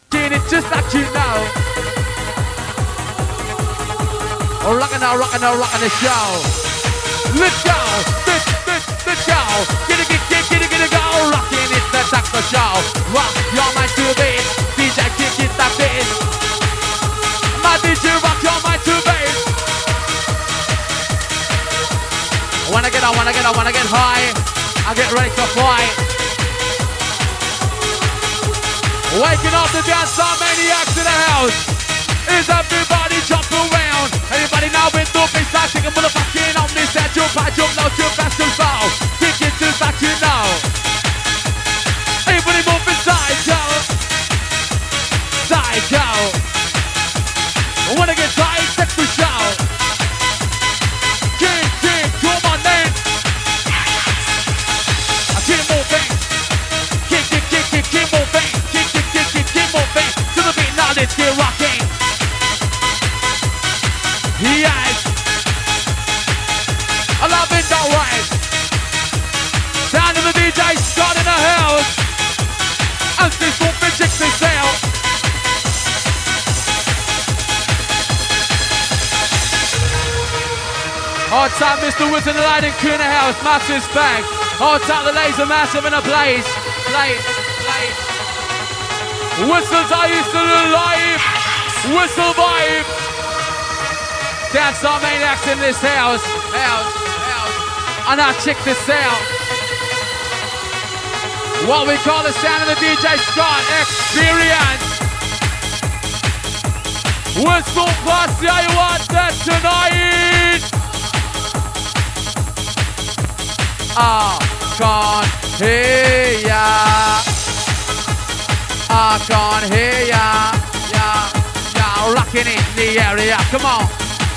Doing it just like you know. Rockin' the show. Let's go. Let's go. Get it, go. Rockin' it's the taco show. Rock your mind to beat. DJ kick it like this. My DJ rock your mind to beat. Wanna get high. I get ready to fight. Waking up the dancer maniacs in the house. Is everybody jump around? Everybody now with the baseline, taking motherfucking on this set. Jump high, jump low, jump fast, jump slow. Kick it just like you know. Everybody move inside, go. Side, go. Wanna get tight, take the show. Kick, come on then. I keep moving. Kick moving. Keep moving. To the beat now, let's get rocking. Yes, I love it, alright. Sound of the DJ Scott in the house. And this will be chicks this out. Hard time, Mr. Woods in the lighting crew in the house. Massive spank. Hard time, the laser massive in a place. Whistles are used to the life. Whistle vibe. Dance our maniacs in this house. And now check this out. What we call the sound of the DJ Scott experience. Whistle plus, yeah, you want that tonight? I can't hear ya. I can't hear ya. Yeah, rocking in the area. Come on.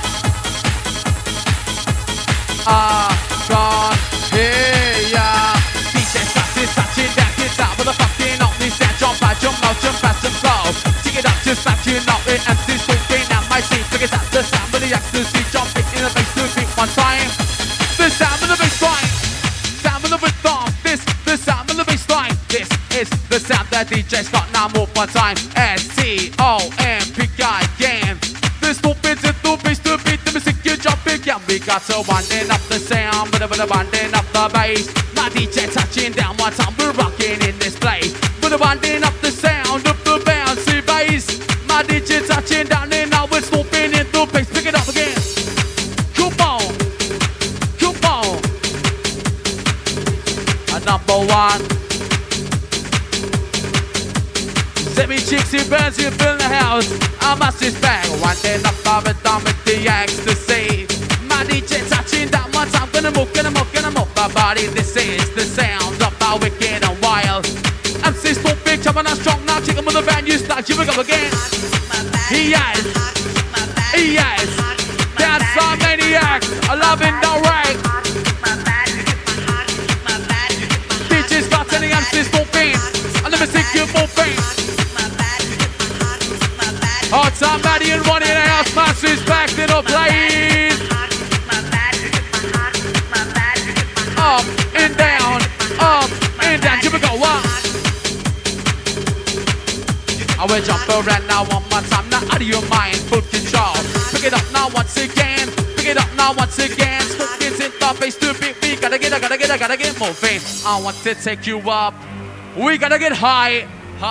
I can't hear ya. DJ Scott is touching that guitar with a fucking on this set. Jump out, jump out, jump fast and slow. Take it up just like you know it. MC's talking at my seat. Figure out the sound of the ecstasy. Jumping in the bass to beat one time. The sound of the bass line. Sound of the bass line. This, the sound of the bass line. This is the sound that DJ Scott now move one time. STOMP again. The stupid to bass to beat the music you jumping. We got to winding up the sound, but winding up the bass. My DJ touching down one time, we're rocking in this place. But winding up the sound of the bouncy bass. My DJ touching down and now we're stomping in the bass. Pick it up again. Come on. A number one. Semi Cheeksy Burns, you fill the house. I must is back. Winding up the rhythm with the ecstasy. My DJ touching that one time. Gonna move my body. This is the sound of our wicked and wild. MC's so big, jumping on strong now. Chicken with the band, you start. Here we go again. Yes. Dance our maniacs. I love it, alright. DJ's got any MC's moving. And let me see you moving. Hard time, Maddie and Ronnie in the house. Massive back in the place. Up and down. Here we go. I will jump around now one more time. Now out of your mind, full control. Pick it up now once again. Smoking in the bass to beat. We gotta get moving. I want to take you up. We gotta get high.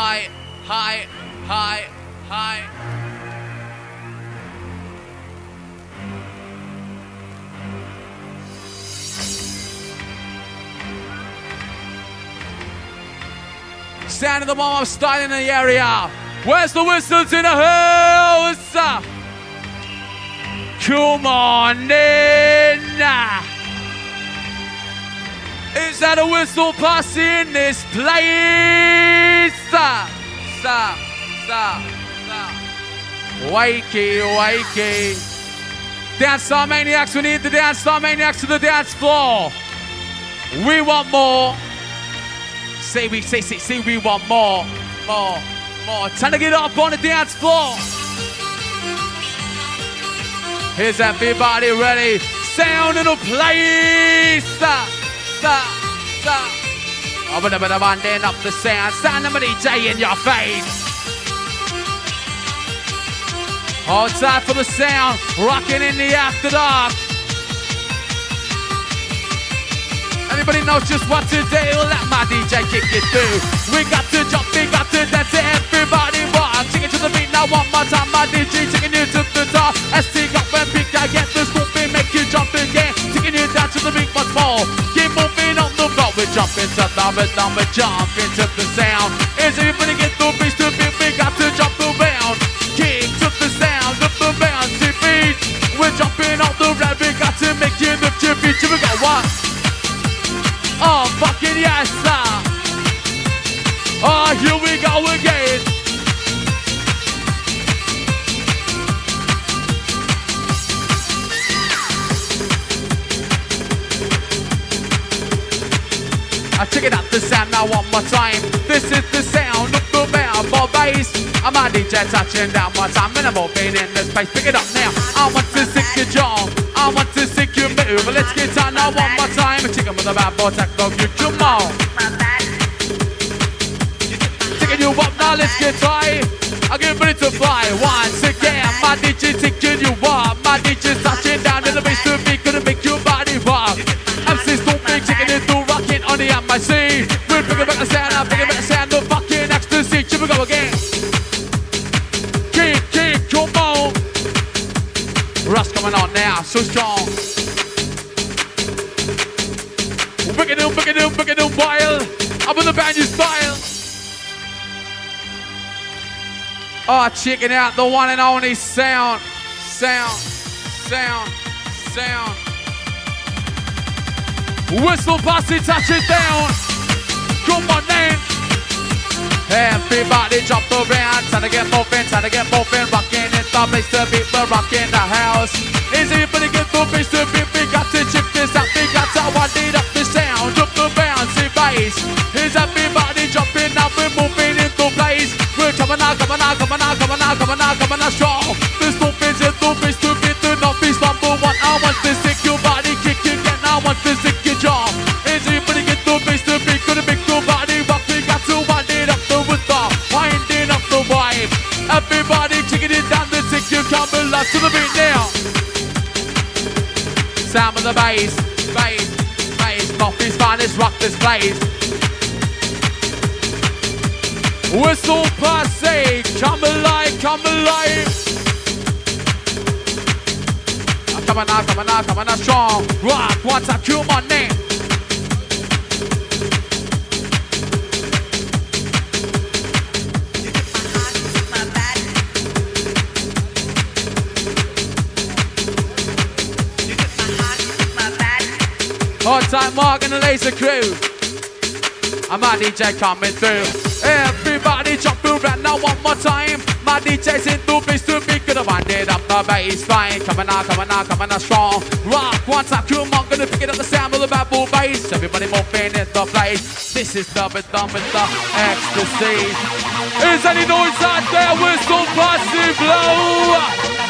Sound of the warm-up style in the area. Where's the whistles in the house? Come on in. Is that a whistle pass in this place? Wakey. Dance Star Maniacs, we need the Dance Star Maniacs to the dance floor. We want more. Say we want more. Time to get up on the dance floor. Is everybody ready? Sound in the place. I'm gonna winding up the sound. Sound of a DJ in your face. Hold tight for the sound, rocking in the after dark. Anybody knows just what to do? Let my DJ kick it through. We got to jump, we got to dance, everybody rock. Take it to the beat now one more time. My DJ taking you to the top. ST got when big I get the scooping, make you jump again. Taking you down to the beat once more. Keep moving on the floor. We jump into the rhythm, we jump into the sound. Is everybody get the beats to beat? We got to jump around. Kick to the sound of the bouncy beat. We're jumping on the rap. We got to make you lift your feet. Here we go, what? Oh, fucking yes, sir. Oh, here we go again. I check it out the sound now one more time. This is the sound of the bell for bass. I'm a DJ touching down one time and I'm moving in this place. Pick it up now. I want to sick your jaw. I want to sick your move. Let's get on now one more time. Chicken with a bad boy, techno, you come on. Taking you up now, let's get high. I'm getting ready to fly once again. My DJ taking you up. My DJ's touching down in the bass to be gonna make your body rock. MC's don't be taking it through rocking on the MIC. We're bringing back the sound, I'm bringing back the sound of fucking ecstasy. Here we go again. Kick, come on. Rush coming on now, so strong. Wicked and wild. Up in the band you style. Oh, checking out the one and only sound. Whistle posse, touch it down. Come on then. Everybody jump around, time to get moving, rocking in the bass to beat, we're rocking the house. Is everybody get the bass to beat? We got to check this out, we got to wind it up the sound of the bouncy bass. Is everybody jumping now, we're moving into place. We're coming out strong. This movement is the bass to beat, the not beast number one. I want to stick your body, kick again, I want to stick your jaw. Is everybody get the bass to beat, gonna make your body rock, we got to wind it up the rhythm, winding up the vibe. Everybody taking it down the tick, you come alive to the beat now. Sound of the bass, Coffee's finest, rock this place. Whistle posse, come alive. Come on now, strong. Rock, one time, come on now. Hard time, Mark and the Laser Crew. And my DJ coming through. Everybody jump around now one more time. My DJ's in the bass to be gonna wind it up the bass line. Coming out strong. Rock one time, come on, gonna pick it up the sound of the bad bull bass. Everybody moving in the place. This is the rhythm with the ecstasy. Is any noise out there? Whistle posse blow.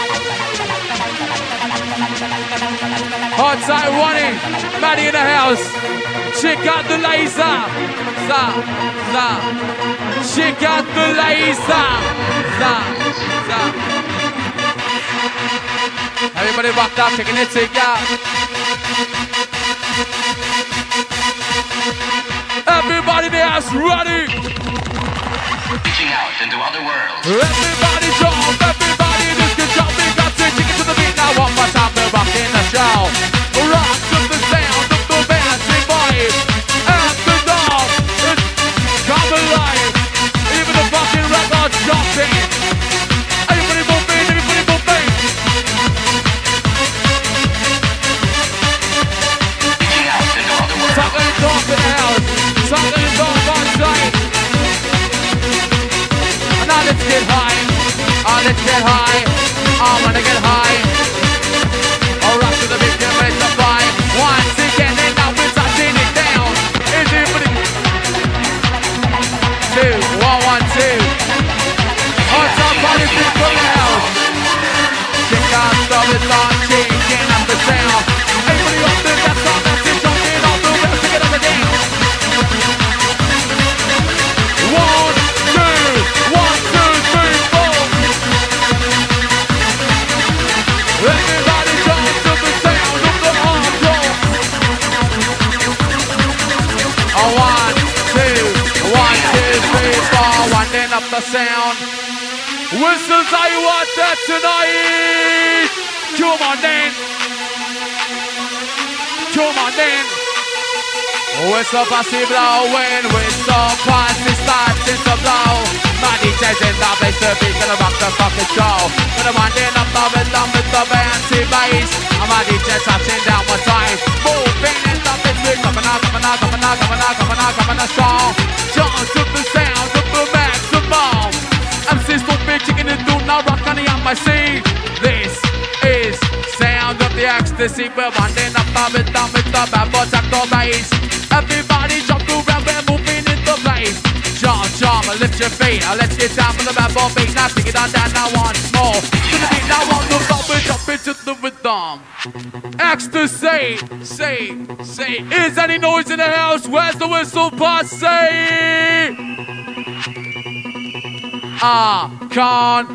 Hard time running. Maddie in the house. Check out the laser. Check out the laser. Everybody rocked up, taking it together. Everybody in the house ready. Reaching out into other worlds. Everybody jump, everybody just get jump. We got to take it to the beat now one more time. We're rocking the show. Rock to the sound of the dancing vibe. And the dog is come alive. Even the fucking record's jumping. Everybody moving. Reaching out into other worlds. Talking dog in the house. Talking dog on site. And now let's get high. I wanna get high. All rock to the beat, get ready to fly. Once again, and now we're touching it down. Is everybody? 2, 1, 2. On top, party people now. Check out the rhythm, changing up the sound. Everybody up there, that's all that's it. Jumping off the rails, pick it up again. 1, 2, 1, 2, 3, 4. up the sound. Whistles, are you out there tonight? Come on then. Come on then. Whistle posse blowing, whistle posse starting to blow. My DJ's in the place to be, gonna rock the fucking show. Gonna winding up the rhythm with the fancy bass. And my DJ's touching down one time. Moving in the place, coming out, coming out, coming out, coming out, coming out, coming out strong. Jump to the sound of the maximum. MC's so big, chicken and do not rock on the MIC. This is sound of the ecstasy. We're winding up the rhythm with the bad boy techno bass. Everybody jump around, we're moving in the place. Jump, jump, lift your feet. Let's get down for the bad boy beat. Now take it on down now once more. To the beat, now on the floor, we jump into the rhythm. Ecstasy, say, is any noise in the house? Where's the whistle posse? Can't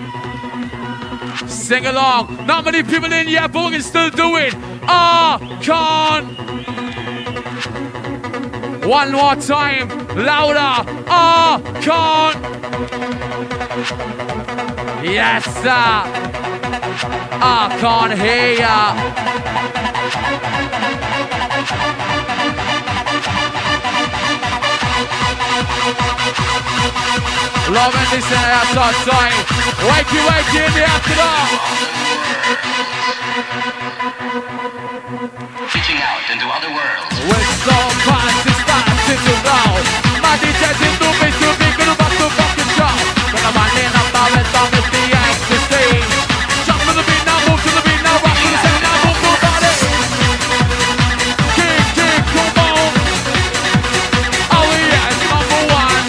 sing along. Not many people in yet, but we can still do it. Can't. One more time, louder. Can't. Yes, sir. I can't hear ya. Loving this and outside time. Wakey in the afternoon. Reaching out into other worlds. Whistle posse starting to blow. My DJ's in the bass to be good about the fucking show. When I'm running up the rhythm with the ecstasy. Jump to the beat now, move to the beat now, rock to the sound now, move the body. Kick, come on. Oh yes, number one.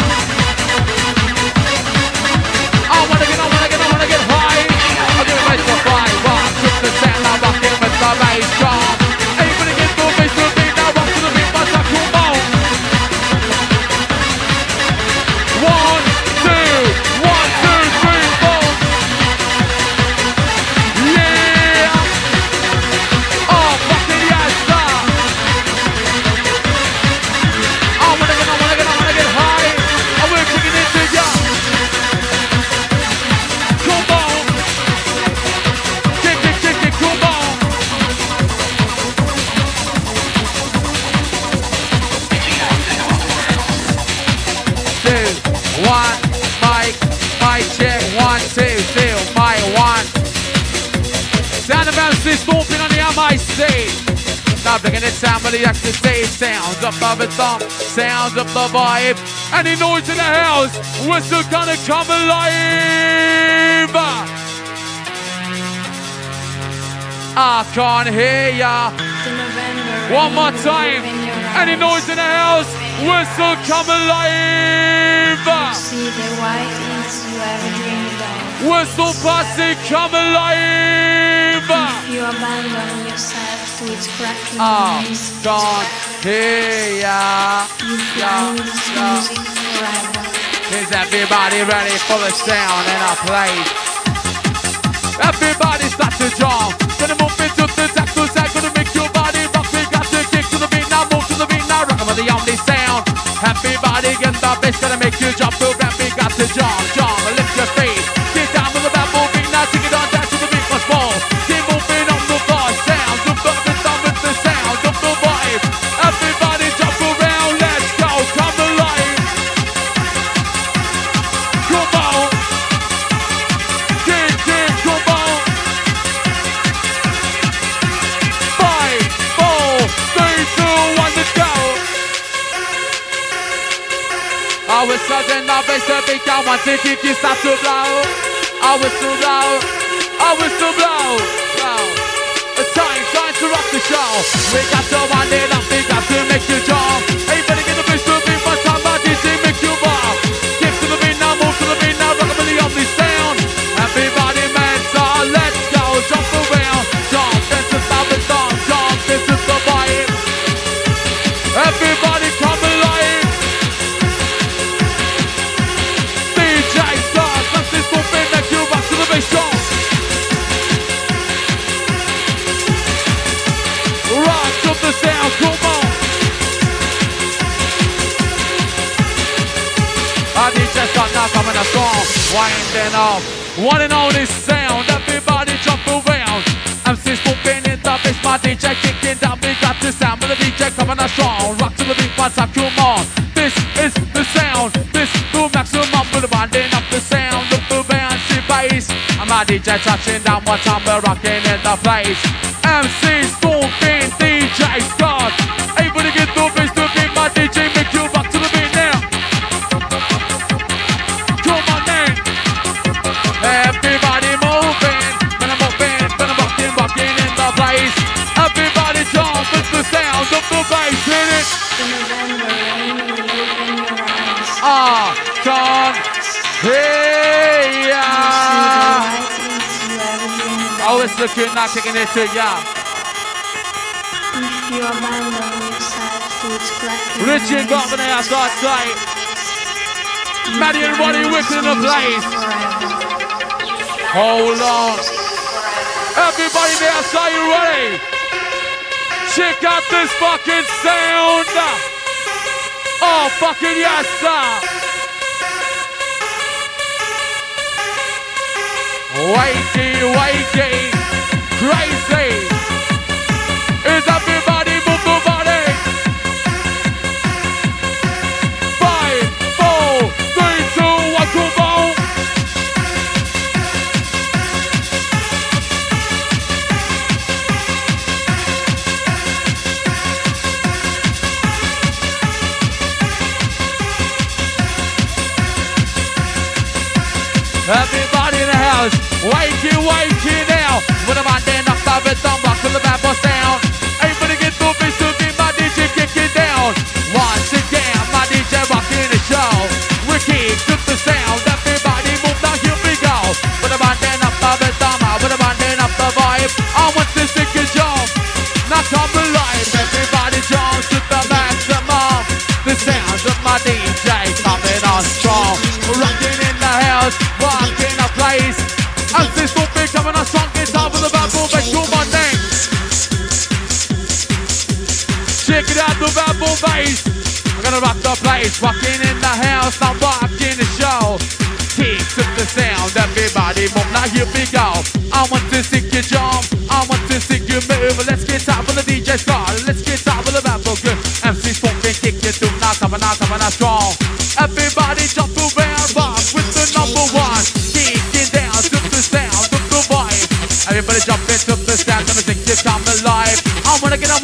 I wanna get high. I'll do it right to fly. Rock to the sound now, rocking with the bass drum. Everybody get the bass to the beat now, rock to the beat, but come on. 1, 2, 3, 4. Yeah. Oh, fucking yes, sir. I wanna get high. I will kick it into ya. Come on. Kick it, come on. Two, one, mic check, 1, 2, still, mic 1. Sound of MC stomping on the MIC. Now bringing it sound for the ecstasy. Sounds of the rhythm, sounds of the vibe. Any noise in the house, we're still gonna come alive. I can't hear ya. One more time. Any noise in the house, we're still come alive. See the white things you ever dreamed of. Whistle posse, come alive. If you abandon yourself to its cracking noise, Can't hear ya. you blind this music forever. Is everybody ready for the sound in our place? Everybody start to jump. Gonna move into the techno sound. Gonna make your body rock. We got to kick to the beat now. Move to the beat now. Rockin' with the only sound. Everybody get the bass. Gonna make you jump. We got to jump. Lift your feet. Get down with the bad moving now. Take it on down to the beat once more. Keep moving on the floor. Sounds of the rhythm with the sound of the vibe. Everybody jump around. Let's go. Come alive. Come on. Kick, come on. 5, 4, 3, 2, 1, let's go. I was sudden the bass to beat down once it kick you start to blow. I was to blow. It's time to rock the show. We got to wind it up, we got to make you jump. Everybody get the bass to beat one time, my DJ make you rock. Kick to the beat now, move to the beat now, rock with the only sound. Everybody mental, let's go, jump around. Jump into the rhythm, jump into the vibe. Everybody come alive. DJ starts, let's just move in, make you rock to the bass drum. Rock to the sound, come on. coming out strong. Winding up, one and only sound. Everybody jump around. MC's moving in the bass, my DJ kicking down. We got the sound of the DJ coming out strong. Rock to the beat, one time, come on. This is the sound. This to maximum, we're winding up the sound of the bouncy bass. And my DJ touching down, one time we're rocking in the place. MC's moving, DJ Scott. Able to get the bass to beat, my DJ make you rock to the beat now. Come on man. Everybody moving, when I'm moving, when I'm rocking in the place. Everybody jump with the sound of the bass, hit it. John, hey, oh, it's looking like taking it to ya. If you abandon yourself to its cracking, Richard Governor outside tight. Maddie and Ronnie Wicked in the place. Hold on. Everybody there, are you ready? Check out this fucking sound. Oh, fucking yes, sir. Wakey, crazy. Is everybody move the body? 5, 4, 3, 2, 1, come on. Everybody in the house, wakey now. When I'm on then up, I've been done, rock to the bad boss down. Everybody get to be to be my DJ kicking down. Once again, my DJ rocking the show. Ricky, took the sound. Everybody move now, here we go. When I'm on then up, I've been done, when I'm on then up the vibe. I want to stick a jump, not come alive. Everybody jumps to the maximum. The sound of my DJ coming on strong. Rocking in the house, rocking a place. As this will be coming on strong, it's time for the bad boy, make sure my name. Check it out, the bad boy bass. I'm gonna rock the place, rocking in the house, I'm rocking the show. Kicks up the sound, everybody move, now here we go. I want to see you jump, I want to see you move. Let's get out for the DJ Scott, let's get out for the bad boy good. MC's pumping, kick it through, now coming out strong. Everybody jump around, rock with the number one. Kicking down to the sound of the vibe. Everybody jump into the sound, gonna think you come alive. I wanna get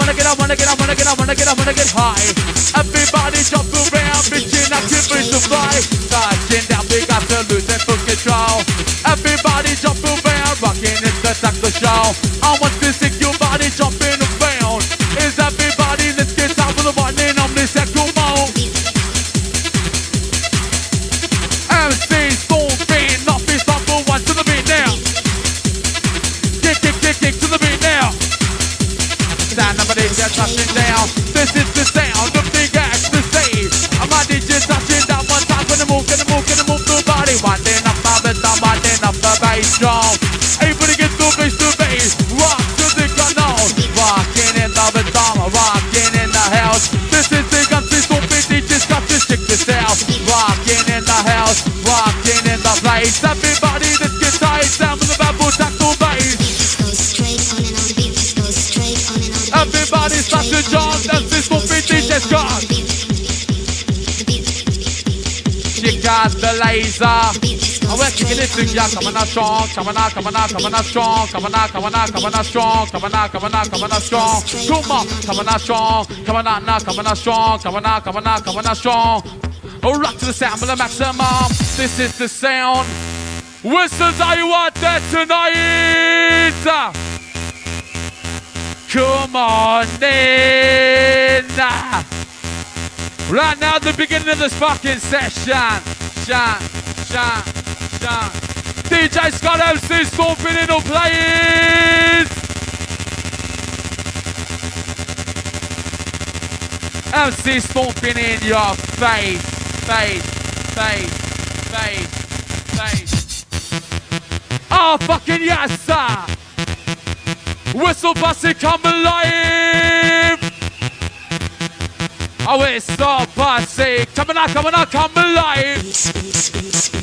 high. Everybody jump around, bitching activity to fly. Touching down, we got to lose and full control. Everybody jump around, rocking it's the tackle show. I want to see your body jumping around. Is everybody, let's get out for the one and only second mode. MC's moving, off his number one to the beat now. Kick to the beat now. Stand up and DJ touching down. This is the sound of the ecstasy. My DJ touching down one time. Gonna move the body. Winding up the bass strong. Everybody get the bass to bass. Rock to the canon. Rocking in the rhythm, rocking in the house. This is the country's moving. DJ's got to check this out. Rocking in the house, rocking in the place. Everybody, let's get tight. Down with the bamboo tackle bass. Everybody start to jump, and this will be DJ Scott. She got the laser. Oh, we're kicking it to ya. Coming out strong, coming out strong, coming out strong. Come on, coming out strong. Coming out strong. Oh, rock to the sound of the maximum. This is the sound. Whistles, are you out there tonight? Come on in. Right now, the beginning of this fucking session. DJ Scott MC stomping in or playing. MC stomping in your face. Oh, fucking yes, sir. Whistle Bussy, come alive! Oh, Whistle Bussy, come alive!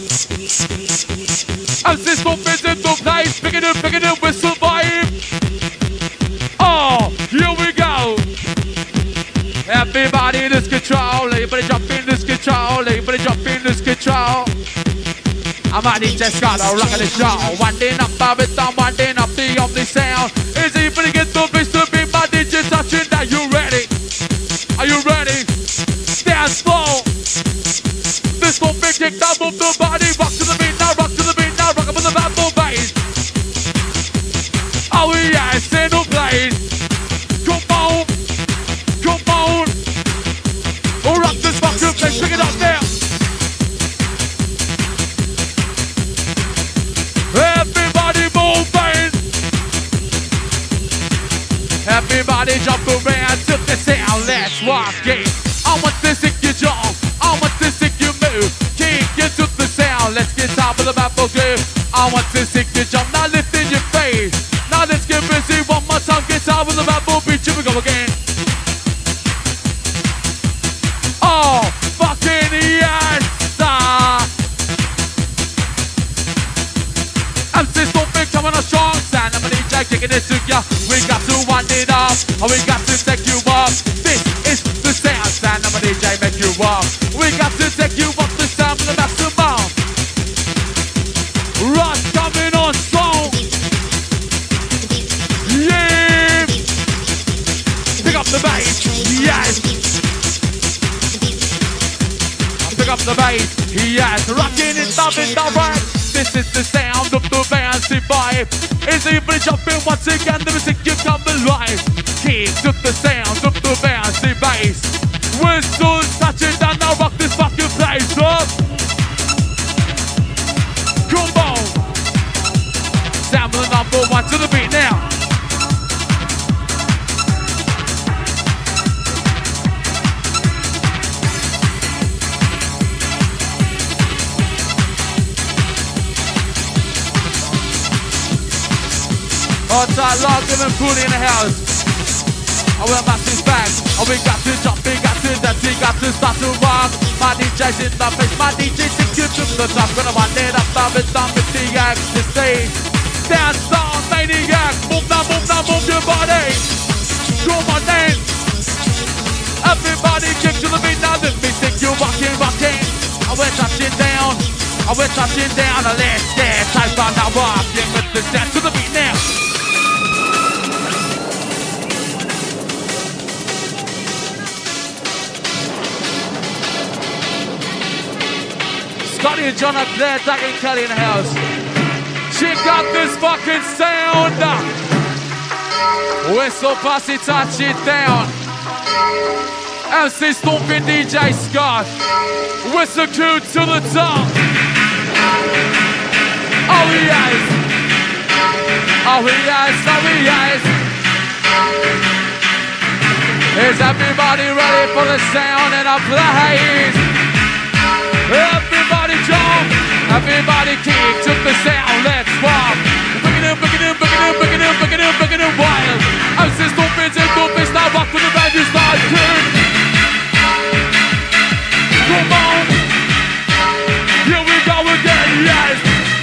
As this stomping in the place, picking up, we survive. Oh, here we go. Everybody lose control, everybody jump in, lose control, everybody jump in, lose control. I'm a DJ Scott, I'm rocking the show. Winding up the rhythm, winding up the only sound. Is anybody get the place to be my DJ touching? Are you ready? Are you ready? Stand slow. This won't be kicked out, move the body. Rock to the beat now, rock to the beat now. Rock up with the bamboo bass. Oh yeah, it's in the place. Come on. Come on. Oh, rock this fucking place, pick it up now. Everybody moving. Everybody jump around to the sound. Let's rock it. I want to see you jump. I want to see you move. Kick you to the sound. Let's get top of the map, okay? I want to see you jump. Now lift in your face. Now let's get busy. One more time. Get top of the map, beat. Here we go again. Oh, fucking yes! I'm still stomping, coming on strong. Stand up and DJ kicking it to ya. We got to wind it up, and we got to take you up. This is the sound. Stand up and DJ make you up. We got to take you up the sound with the maximum. Rush coming on strong. Yeah! Pick up the bass. Yes! Pick up the bass. Yes! Rocking it up in the right. This is the sound of the fancy vibe. Is everybody jumping once again? The music you come alive. Keep to the sound of the fancy bass. Whistles touching down, now rock this fucking place up. Come on. Sample number one to the beat now. Outside logging and pulling in the house. I wear my shoes back. Oh, we got to jump, we got to dance, we got to start to rock. My DJ's in the place, my DJ takes you to the top. Gonna wind it up, stop it, stop it, the ecstasy. Dance on, maniac. Move now, move your body. Come on, dance. Everybody kick to the beat now. Let me take you rocking, rocking. Oh, we're touching down. Oh, we're touching down. Let's get tight on now, rocking with the dance to the beat now. Scotty and John up there, Doug and Kelly in the house. Check out this fucking sound. Whistle, pass it, touch it down. MC Stomping DJ Scott. Whistle cue to the top. Oh yes. Oh yes, oh yes. Is everybody ready for the sound and a place? Everybody jump, everybody kick to the sound, let's rock. Booking it wild. I'm just stomping and stomping, now rock with the band, you start kick. Come on, here we go again, yes.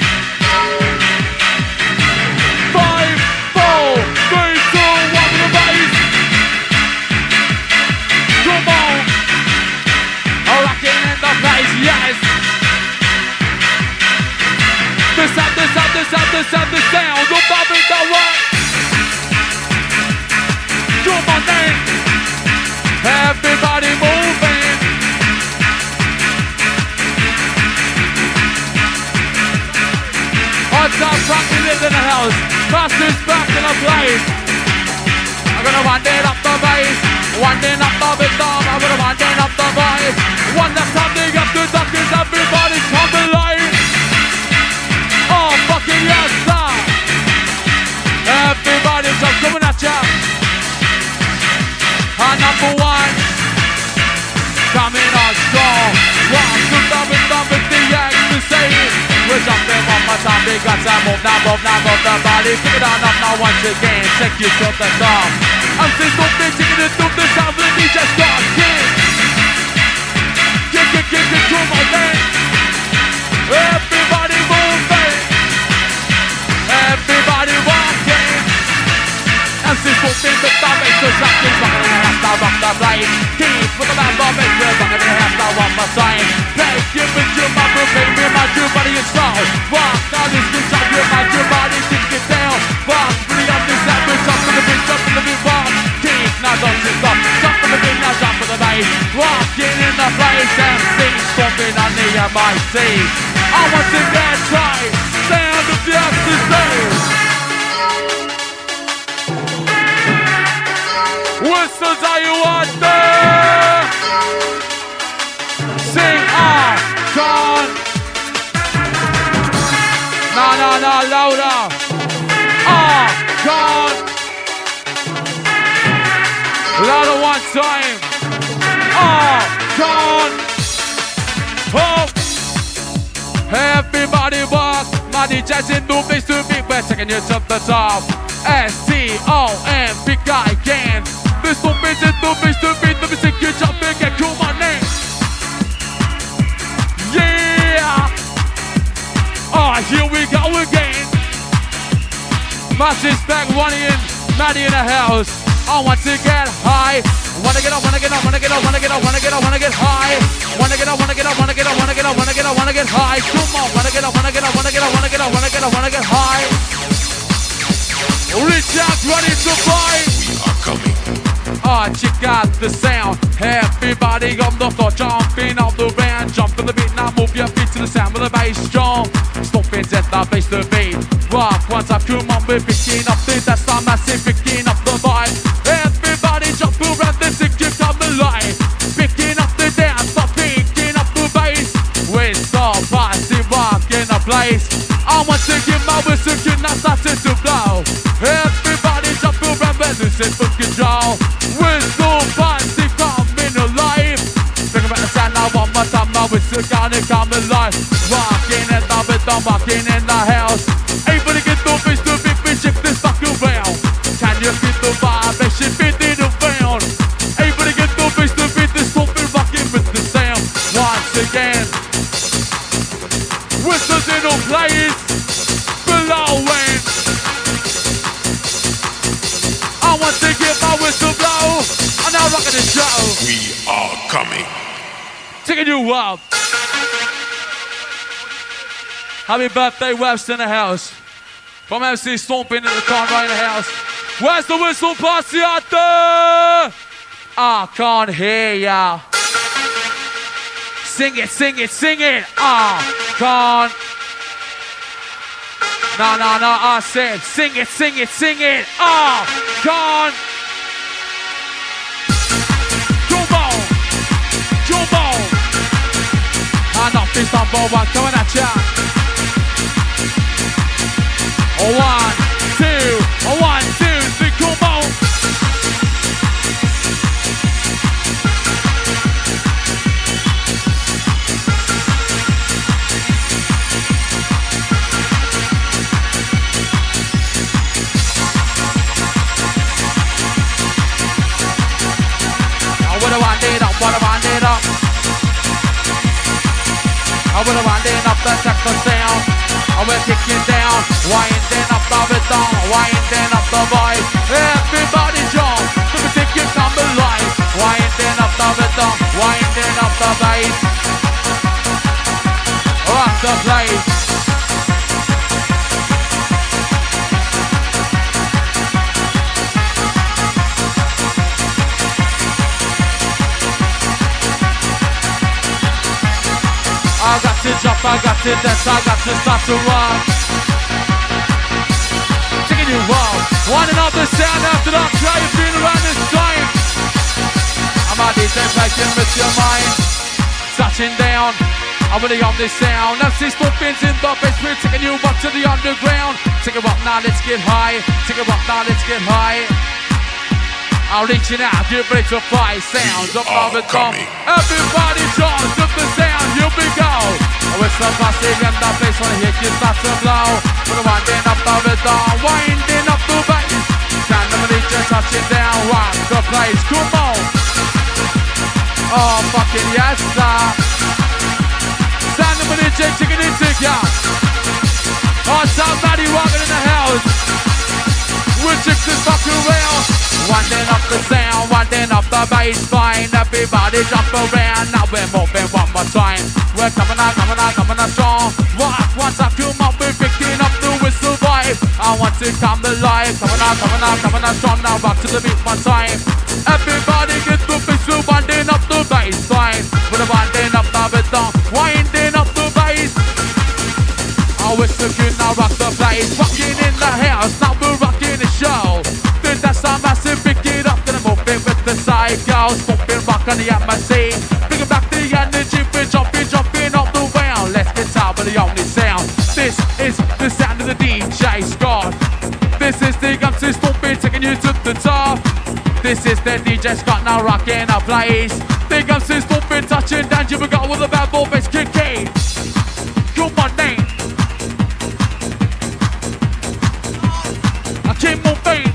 5, 4, 3, 2, 1 to the bass. Come on, rocking in the place, yes. The sound of Bobby the Rock. Come on then. Everybody moving. Hot top rocking in the house. Fastest back in the place. I'm gonna wind it up the bass. Winding up the rhythm. I'm gonna wind it up the bass. One last time they got the duckers. Everybody come alive. Oh, fucking yes, sir. Everybody's just coming at ya. And number one, coming on strong. One, two, with the ecstasy. We're jumping one more time. We got to move now, move the body. Pick it on up now once again. Take you to the top. I'm still moving, taking it through the sound. The DJ start kick. Kick, come on, man. Everybody moving. MIC. I want to get tight, sound of the ecstasy. Whistles, are you out there? Sing gone. No, louder. Gone. Louder one time. Gone. Oh. Everybody walk. My DJ's in the place to be. We're taking you to the top. STOMP again. This don't mean it, don't mean to be. Let me sing you jumping and call my name. Yeah. Here we go again. Massive stack, Ronnie and Maddie in the house. I want to get high. Wanna get up, wanna get up, wanna get up, wanna get up, wanna get up, wanna get high. Wanna get up, wanna get up, wanna get up, wanna get up, wanna get up, wanna get high. Come on, wanna get up, wanna get up, wanna get up, wanna get up, wanna get up, wanna get high. Reach out, ready to fly. We are coming. Check out the sound. Everybody on the floor, jumping on the ground. Jump to the beat, now move your feet to the sound with the bass strong. Stomping at the bass to beat. Rock once I come on, we're picking up the that's the massive, picking up the vibe. Everybody jump around the ticket, come alive. Picking up the dance, stop picking up the bass. With the party rock in a place. I want to give my whistle, now starting to blow. Everybody jump around and listen for control. Whistle party coming alive. Think about the sound now one more time. My whistle gonna come alive. Rocking in the rhythm, rocking in the house. Everybody get the bass to beat me, shift this fuck around. Can you feel the vibration beating around? Everybody get the bass to beat this, stomping, rocking with the sound. Once again, whistles in all place, blowing. I want to get my whistle blow. I'm now rocking the show. We are coming. Taking you up. Happy birthday, Webster in the house. From MC Stomping in the car right in the house. Where's the whistle party out there? I can't hear ya. Sing it, sing it, sing it. Can't. No, I said sing it, sing it, sing it. Can't. Jump on. Jump on. And up this number one coming at ya. 1, 2, 1, 2, 3, come on. I wanna wind it up, wanna wind it up. I wanna wind it up, the techno sound. I will kick it down, winding up the rhythm, winding up the voice. Everybody jump, so the ticket come alive. Winding up the rhythm, winding up the bass. Rock the place. I got to jump, I got to dance, I got to start to rock. Taking you up, winding up the sound after that. Try your feet around this time. I'm a DJ playing with your mind. Touching down, I'm really on this sound. MC Stomping's in the bass, we're taking you up to the underground. Take it up now, let's get high. Take it up now, let's get high. I'm reaching out, get ready to fly. Sounds of the drum. Everybody jumps up the sound, here we go. With some classic and the bass when the hit starts to blow. We're winding up the rhythm, winding up the bass. Stand up and just touching down, rock the place, come on. Oh fucking yes sir. Stand up and just chicken it together. Oh somebody walking in the house. We're chicks is fucking around. Winding up the sound, winding up the bass line. Everybody jump around, now we're moving one more time. We're coming out strong. Rock once I come up, we're picking up the whistle vibe. I want to come alive, coming out strong. Now rock to the beat one time. Everybody get the whistle, winding up the bass line. We're winding up the rhythm, winding up place. Rocking in the house, now we're rocking the show. Then that's our massive, pick it up, gonna move it with the cycles. Pumping rock on the atmosphere. Bringing back the energy, we're jumping all the way on. Let's get out with the only sound. This is the sound of the DJ Scott. This is the MC Stomping, taking you to the top. This is the DJ Scott, now rocking our place. The MC Stomping, touching down, you got with the bad ball bass kicking. Come on, Nate. I keep moving.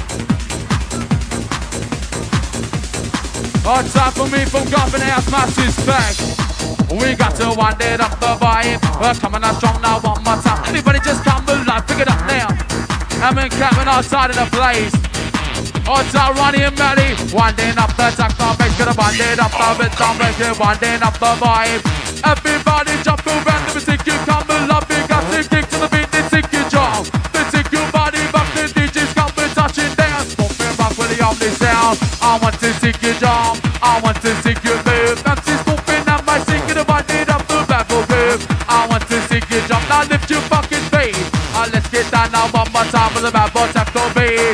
Hard time for me from Gotham House, Massive Spec. We got to wind it up the vibe. We're coming out strong now one more time. Everybody just come alive, pick it up now. I'm in camping outside of the place. Outside Ronnie and Maddie, winding up the tactile bass, gonna wind it up the rhythm, breaking, winding up the vibe. Everybody jump around the music, you come alive, you got to kick to the beat, they take you jump. They take your body back, the DJ's coming, touching down, stomping back with the only sound. I want to see you jump, I want to see you move. MC stomping and my singing, winding up the battle groove. I want to see you jump, now lift your fucking feet. Let's get down now one more time with the bad boy tactile beat.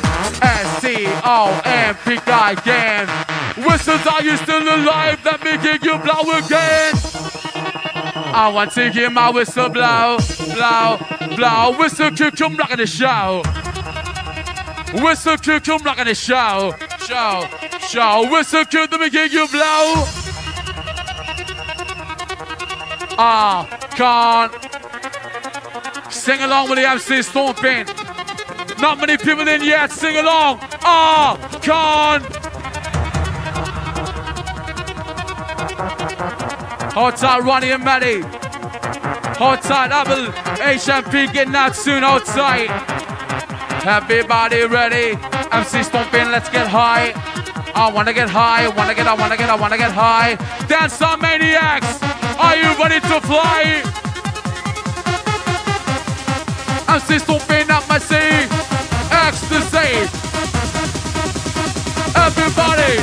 SCOMP again. Whistles, are you still alive? Let me hear you blow again. I want to hear my whistle blow, blow, blow. Whistle crew, come rockin' the show. Whistle crew, come rockin' the show. Show. Whistle crew, let me hear you blow. Can't sing along with the MC Stomping. Not many people in yet, sing along. Can't. Hold tight, Ronnie and Maddie. Hold tight, Apple, HMP getting out soon, hold tight. Everybody ready? MC Stomping, let's get high. I wanna get high, I wanna get high. Dance on maniacs, are you ready to fly? MC Stomping up my sea, ecstasy. Everybody,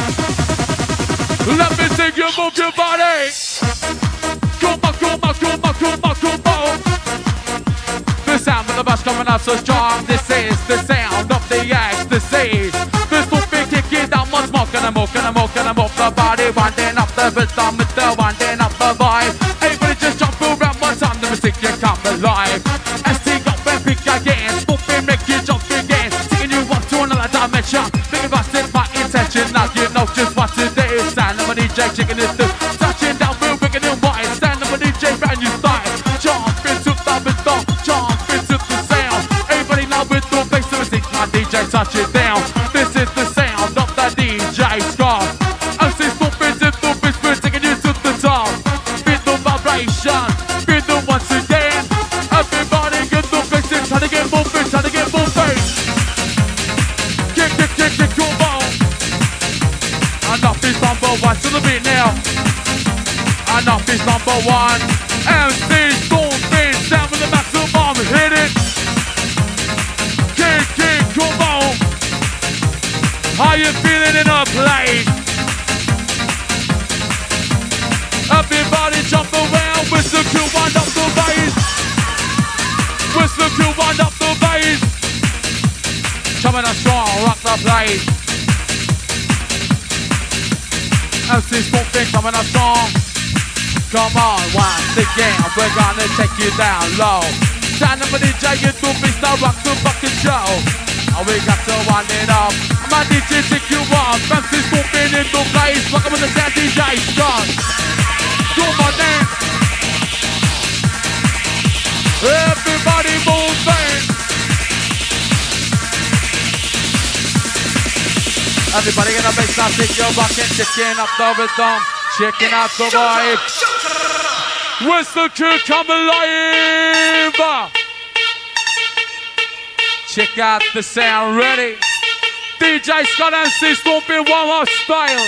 let me see you move your body. Come on. The sound of the bass coming out so strong. This is the sound of the ecstasy. The stomping kicking down once more. Can I move the body, winding up the rhythm with the winding up the vibe. Everybody just jump around one time, the music can come alive. And sing up and pick again, stomping make you jump again, taking you up to another dimension. Thinking about it, my intention, now you know just what to do. Stand up a DJ, chicken it through, touching down, we're wicked and wide. Stand up a DJ, brand new style. Jump into the rhythm, jump into the sound. Everybody now with the bass, the music, my DJ touch it down. This is the sound of the DJ Scott. I'm still stomping to the bass, we're taking you to the top. Feel the vibration, feel the once again. Everybody get the bass in, try to get more bass, Kick, come on. Enough is number one, to the beat now. Enough is number one. MC Stomping, down with the maximum, hit it. Kick, come on. How you feeling in a place? Everybody jump around, whistle to wind up the bass. Whistle to wind up the bass. Coming on strong, rock the place. MC Stomping coming on strong. Come on, once again, we're gonna take you down low. Stand up for the DJ, you do me start rock the fucking show. And we got to wind it up. My DJ take you off. MC Stomping in the place. Welcome with the sound DJ Scott. Come on, dance. Everybody moving. Everybody in the bass now, take your rockin', checking up the rhythm, checking out the vibe. Whistle crew come alive. Check out the sound, ready? DJ Scott MC Stomping, one more style.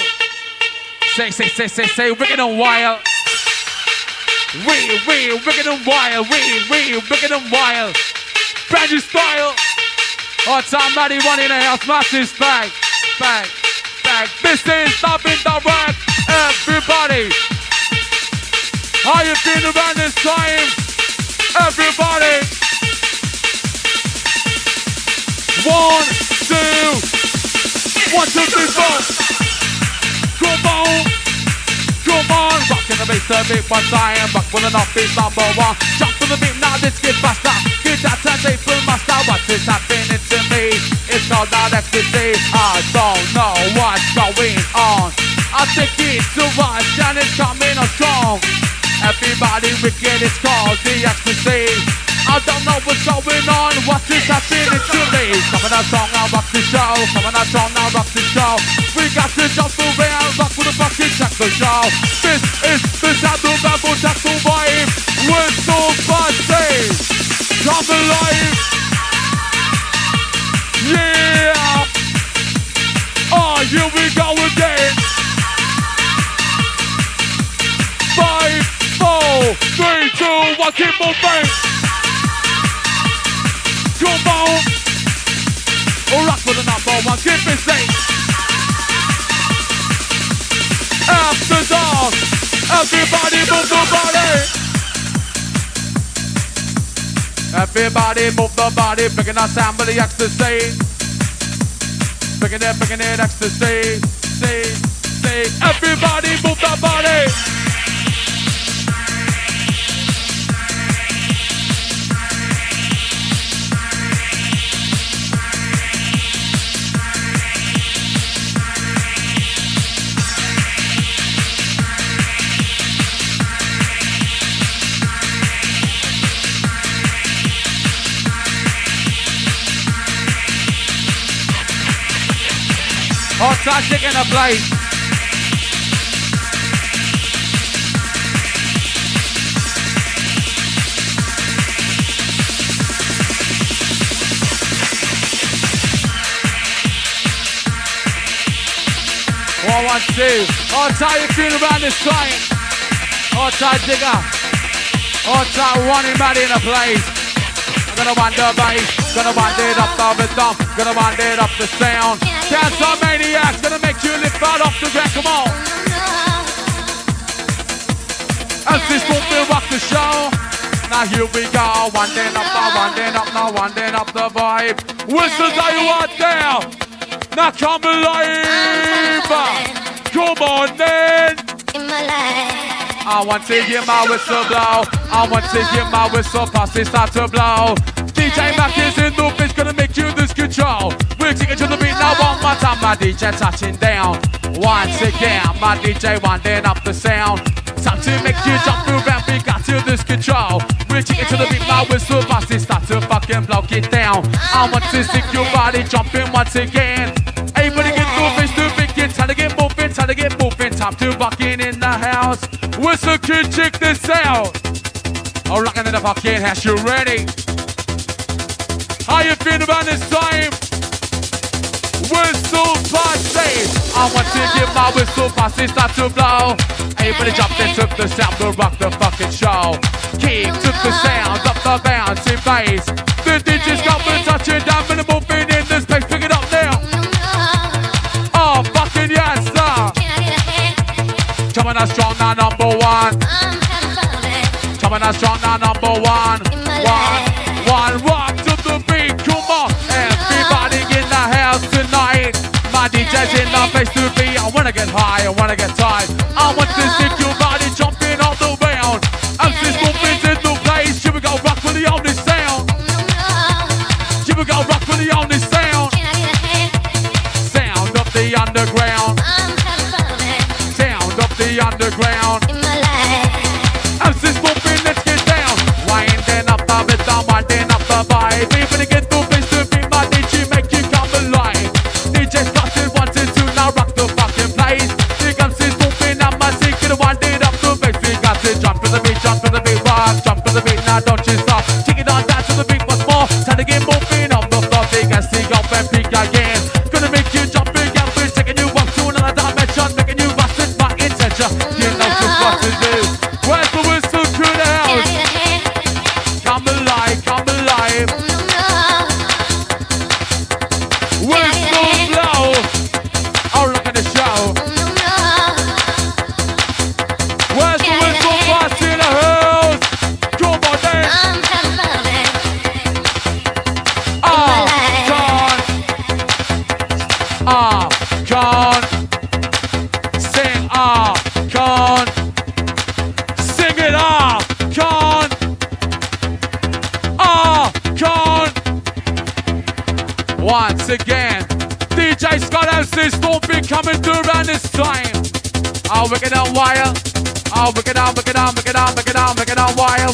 Say, wicked and wild. We, wicked and wild. We, wicked and wild. Brand new style. All time, Maddie, one in the house, massive back. This is stopping the work. Everybody, how you feeling around this time? Everybody, 1, 2, 1, 2, 3, 4. Come on, come on. Rocking the bass to beat one time. Rock with an offbeat number 1. Jump to the beat, now let's get faster. Get that turntable master. What is happening to me? It's called that ecstasy. I don't know what's going on. I think it's too much and it's coming on strong. Everybody wicked, it's called the ecstasy. I don't know what's going on, what is happening to me. Coming out strong, now rock the show. Coming out strong, now rock the show. We got to jump around, rock with the fucking techno show. This is the sound of Rambo Techno Vibe. We're so fuzzy. Come alive. Yeah. Oh, here we go again. 5, 4, 3, 2, 1, keep moving. Come on. Rock with the number 1, keep it safe. After dark, everybody move the body. Everybody move the body, picking our sound with the ecstasy. Picking it, ecstasy. See. Everybody move the body. Hot tactic in a place. One, 1, 2. Hot tight you feel around this time. Hot tight digger. Hot tight running mad in a place. I'm gonna wind the bass. Gonna wind it up the rhythm. Gonna wind it up the sound. Dancer maniacs, gonna make you lift right off the ground, come on. As this will rock the show. Now here we go, winding up, now winding up the vibe. Whistles are you out there? Now come alive. Come on then. I want to hear my whistle blow. I want to hear my whistle pass it start to blow. DJ Mac is in the bitch, gonna make you lose control. We're taking to the beat now one more time. My DJ touching down. Once again, my DJ winding up the sound. Time to make you jump around, we got to lose control. We're taking to the beat, my whistle bust it start to fucking blow it down. I want to see your body jumping once again. Everybody get moving, stupid kids, time to get moving, time to get moving. Time to rockin' in the house. Whistle kid, check this out. I'm rockin' in the fucking house, you ready? How you feeling about this time? Whistle party. I want to give my whistle party start to blow. Everybody jump into the sound, we'll rock the fucking show. Keep to the sound, up the bouncing bass. The DJ's got me touching down, and moving in this place, pick it up now. Oh fucking yes sir. Coming out strong now, number 1. Coming out strong now, number 1. One, rock to the beat, come on. Everybody in the house tonight. My DJ's in the place to be. I wanna get high, I wanna get tight. I want to see your body jumping all the round. I'm just moving in the place. Here we go, rock with the only sound. Here we go, rock with the only sound. Sound of the underground. Sound of the underground. I'm just moving, let's get down. Winding up the rhythm, winding up the vibe. Even to get the bass to beat my DJ, make you come alive. DJ started 1 and 2, now rock the fucking place. Here comes this moving, I'm a secret, winding Once again, DJ Scott MC Stomping coming through around this time. I'll wicked on wire. I'll wicked on, wicked on, wicked on, wicked on, wicked on wire.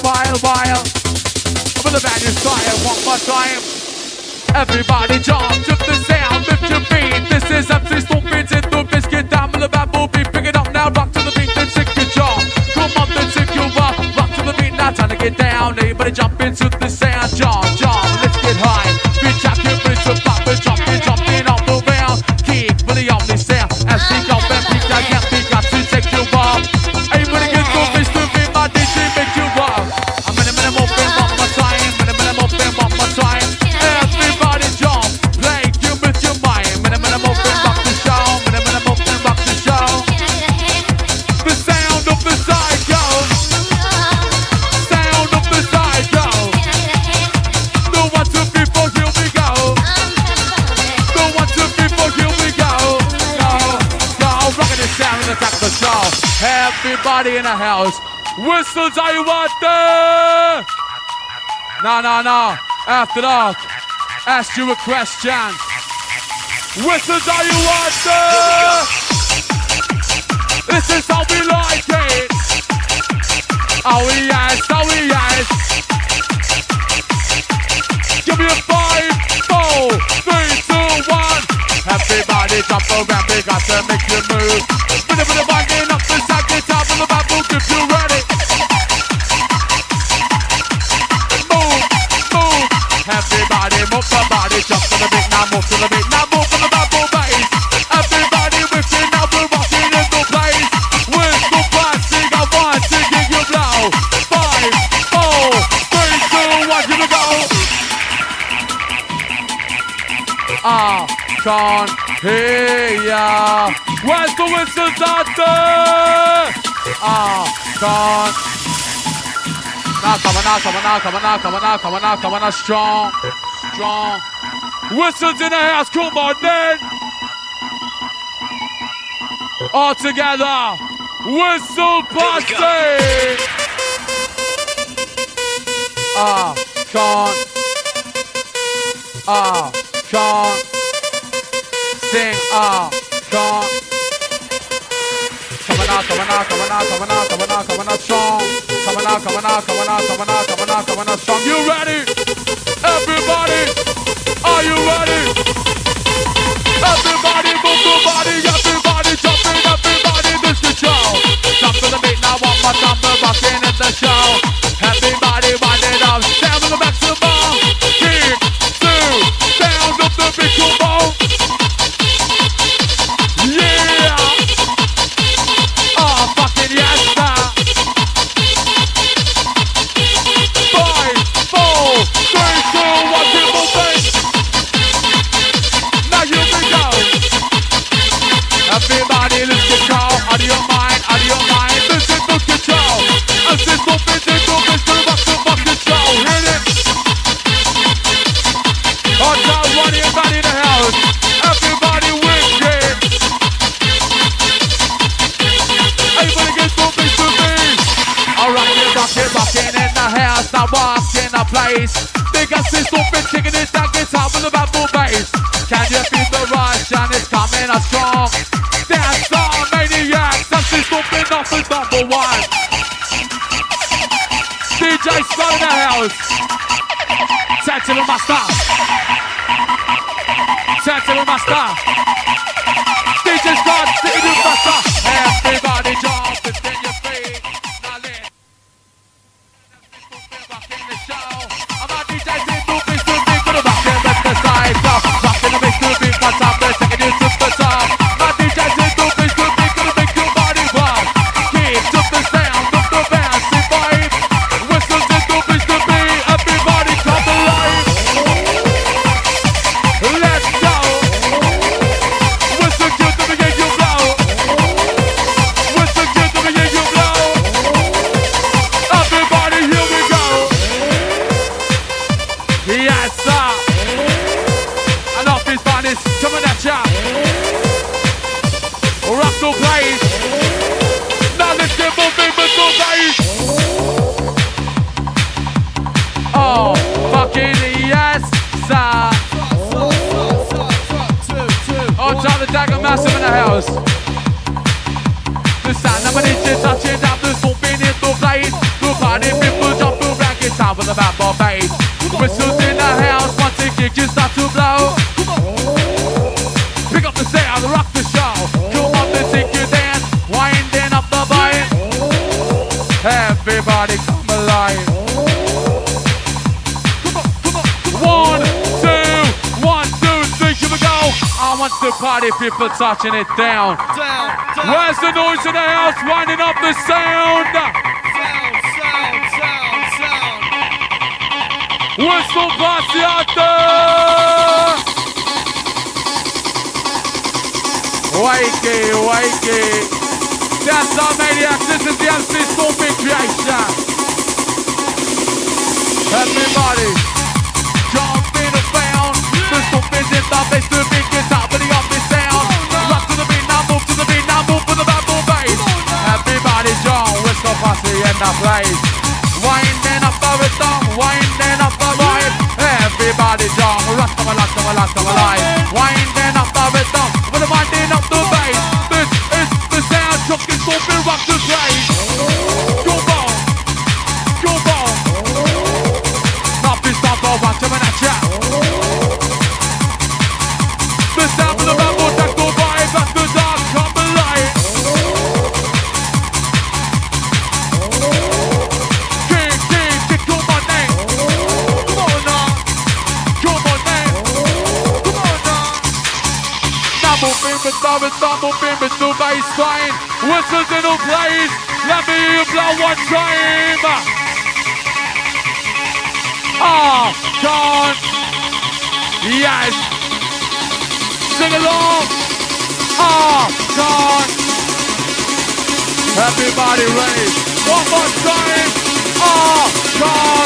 I'm in the band is fire one more time. Everybody jump to the sound, lift your feet. This is MC Stomping in the biscuit down with the bamboo beat. Pick it up now, rock to the beat, then take your jump. Come on, then take your rock to the beat. Now time to get down. Everybody jump into the sound, jump, let's get high. Beat tap your bridge to pop and jumping on the round. Keep really on this sound. As we go and beat that gap, we got to take your rock. Everybody get the bitch to be my DJ, make you rock. I'm in a minute open one more time, one more time. Everybody jump, play, you with your mind. Minute open, rock the show, minute open, rock the show. The sound of the psycho. Sound of the psycho. The 1, 2, 3, 4, here we go. The 1, 2, 3, 4, here we go. Go, rockin' the sound and attack the show. Everybody in the house, whistles, are you out there? No. After that, ask you a question. Whistles, are you out there? This is how we like it. Oh yes. Give me a 5, 4, 3, 2, 1. Everybody jump around, we got to make you move. With winding up the side, get top of the bamboo if you're ready. Move. Everybody move the body, jump to the beat, now move to the beat, now move to the bamboo bass. Everybody with you, now we're rocking in the place. Whistle plastic, I want to give you blow. 5, 4, 3, 2, 1, here we go. I can't hear ya. Where's the whistles out there? I can't. Now, come on, strong. Whistles in the house, come on then. All together, whistle party. Can't. Sing, can't. Come on, strong. Come on, strong. You ready? Everybody, are you ready? Everybody move the body, everybody jumping, everybody this the show. Jump to the beat now, one more time, we're rocking in the show. Everybody wind it up, stand with the maximum. Kick, 2, sound of the big combo. Yeah! Oh, fucking yes, sir. 5, 4, 3, 2, 1, people bass. Now here we go. Everybody let's get go. Out of your mind, this is the control. As this opens into this to rock the fucking show. Hit it. Oh, now one everybody in the house. Everybody with it. Everybody gets to be to me. Alright, we're rocking in the house. Now walking the place. Big assist open, kicking it down, guitar with the bamboo bass. Can you feel the rush and it's coming up strong? Dance star maniacs, assist open off is number 1. DJ Scott in the house. Set to the master. DJ Scott, sit in the master. Everybody jump, it's in your feet. Now let's rocking the show. I'm on DJ Scott, gonna rock and let the side go. Rocking the bass to the beat, my top, let's take it to the top. My DJ Scott, gonna make your body rock. Keep to the sound of the fancy vibe. Whistles in the beat to be, everybody come alive. Let's go. Whistle to the beginning, you blow. Dagger Massive in the house. The sound of a DJ touching down, the stomping into place. The party people jump to back, it's time for the bad ball bass. Whistles in the house, once the gig just start to blow. Pick up the sound, rock the show. Come on, let's take you dance, winding up the beat. Everybody come alive. Come on, come on, come on. 1, 2, 3, here we go. I want the party people touching it down. Where's the noise in the house? Winding up the sound. Whistle party out there. Wakey, wakey. That's our maniacs. This is the MC Stomping Creation. Everybody, jump in the sound. The stomping in the bass, the big guitar, but the office sound. Rock to the beat, now move to the beat, now move for the battle bass. Everybody, jump, whistle party in the place. Winding up the rhythm, winding up the vibe. Everybody, jump, rock to my life, to my life, to my life. Winding up the rhythm, with the winding up the bass. This is the sound, chucking, stomping, rock the place. Go on, go on. Nothing stop for one to an action. The sound of the battle, that's the vibe, that's the dark, come alive. King, come on now. Come on now. Come on now. Come on now. Now moving with the rhythm, moving with the bassline. Whistles in the place. Let me hear you blow one time. Ah, John. Yes. Sing along. Ah, John. Everybody ready. One more time. Ah, John.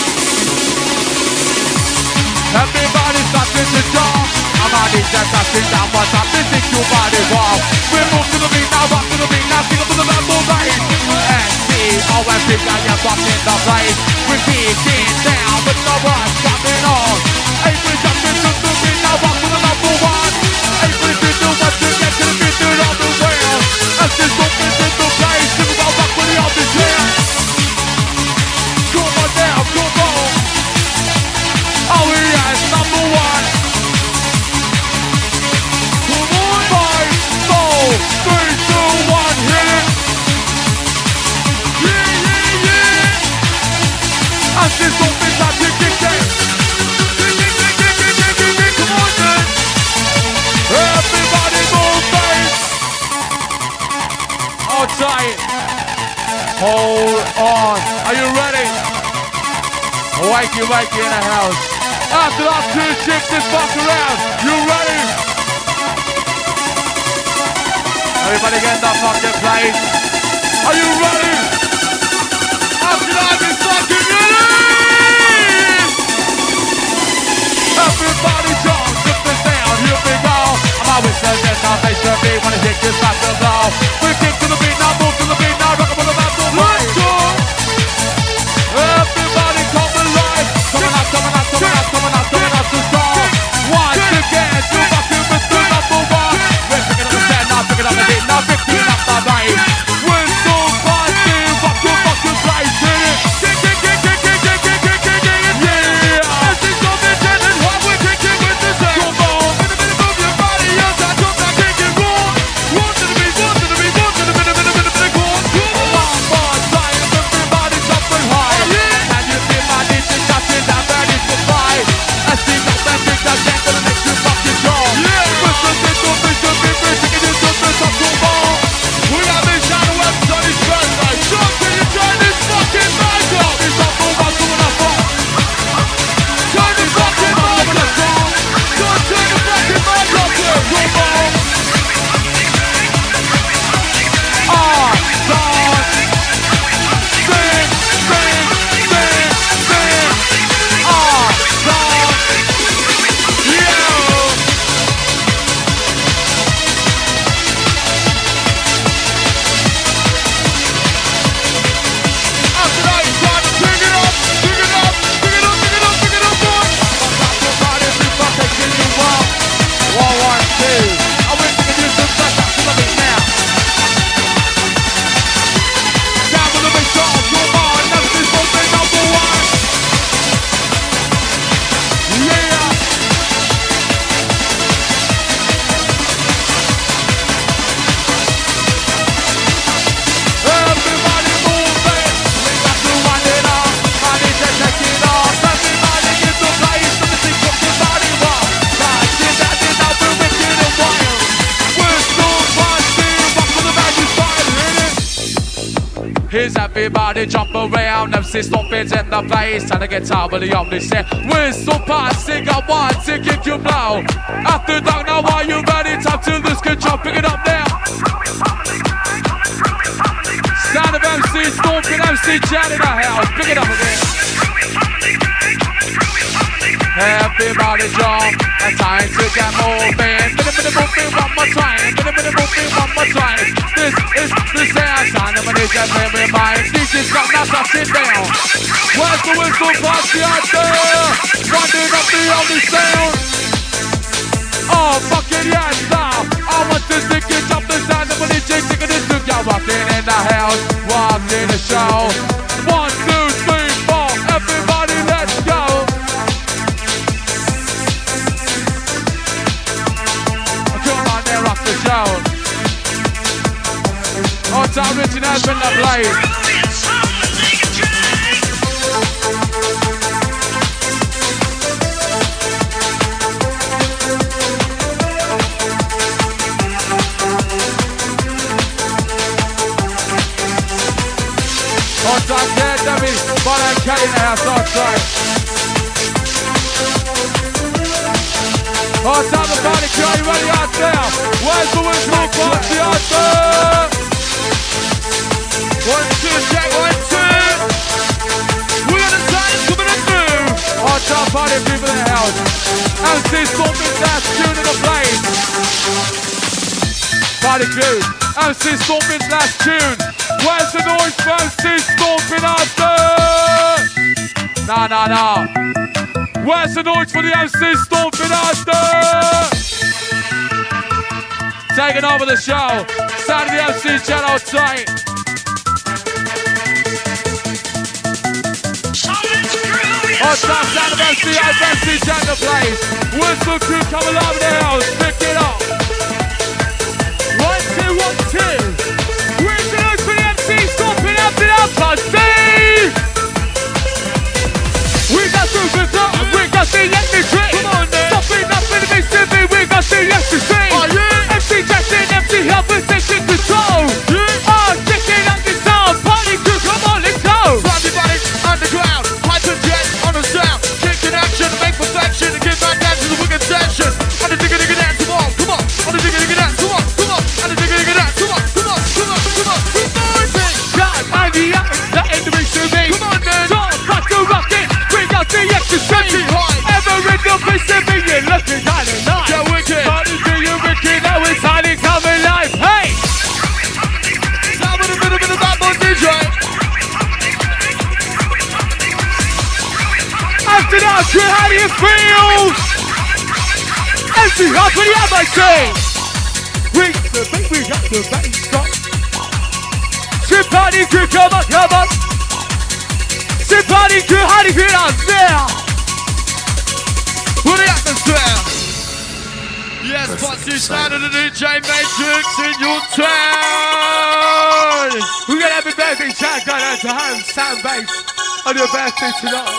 Everybody starting to jump. I'm on DJ touching down what's up. This is your body warm. We move to the beat now, rock to the beat now. Sing up to the battle bass. S-T-O-M-P, got you rocking the place. We're kicking down with the rush coming on. Everybody jumping to the beat now, rock to the number one. Everybody do what you get to the beat, do it all the way. As this open to the place, sing about rock with the office here. Come on now, come on. Oh yes, number one. Come on, boys. 4, 3, 2, 1, hit it. Yeah, yeah, yeah. As this open time, kick it. Come on then. Everybody move, bass. Hold tight. Hold on. Are you ready? Wakey, wakey in the house. After that, 2 chicks this fuck around. You ready? Everybody get in the fucking place. Are you ready? After that, it's fucking ready. Everybody jump, tip this down. Here we go. I'm always saying that now face the beat when I hit this back to blow. We kick to the beat now, move to the beat now, rock up on the battle. Let's go. Everybody come alive. Coming out, coming out, coming out, coming out, coming out to song. Once again, you fucking with the number one. We're picking up the stand now, picking up the beat now, picking up the right. We're so party is everybody jump around. MC Stompin's in the place. Trying to get out with the only set. Whistle passing at one to kick you blow. After dark, now are you ready? Time to lose control. Pick it up now. Sound of MC Stompin, MC Jan in the house. Pick it up again. Everybody jump. It's time to get moving. Moving one more time. Moving one more time. This is the sound. Time to manage that memory mind. DJ's got now touching down. Where's the whistle party out there? Winding up the only sound. Oh, fucking yes, now. I want to stick it up the sound of the DJ taking this look. Y'all walking in the house, walking the show. 1, 2, 3, 4. Everybody, let's go. Come on, there, rock the show. Oh, Tom Richard has been the place. On time, yeah, Debbie, but I'm cutting the house, on time. On time, the party crew, are you ready out there? Where's the whistle party out there? 1, 2, check, 1, 2. We're gonna start it coming in through. On time, party people in the house. MC Stompin's last tune in the place. Party crew, MC Stompin's last tune. Where's the noise for MC Stompin out there? Nah. Where's the noise for the MC Stompin out there? Taking over the show. Sound of the MC channel tight. On time, sound of MC channel place. Whistle crew come alive in the house. Pick it up. 1, 2, 1, 2. Where's the noise for the MC Stompin up and up, pussy? We got superstar, we got the electric. Come on then. Stompin up in the Mississippi, we got the electric. Oh yeah. MC Jackson, MC Helper, taking control. Yeah. Oh, checking out the sound, party crew, come on, let's go. Everybody underground, hyper jet on the sound. Kicking action, make perfection, and give back down to the wicked session. On the digga digga dance, come on. On the digga digga dance, come on. On the digga digga dance, come on. God, the enemy to me. Come on, man. Talk, back to rocket. Bring out the ecstasy. Ever in the Pacific, you're looking kind of nice. Yeah, wicked. Party to you, wicked. Now it's highly coming live. Hey! Now with a bit of bad boy DJ. After that, how do you feel? MC, how pretty am I saying? We got the bass drop. Sit party crew, come on. Sit party crew, how do you feel out there? What the atmosphere? Yes, what's the sound of the DJ Matrix in your town? We're gonna have a birthday shout out to home, sound bass on your birthday tonight.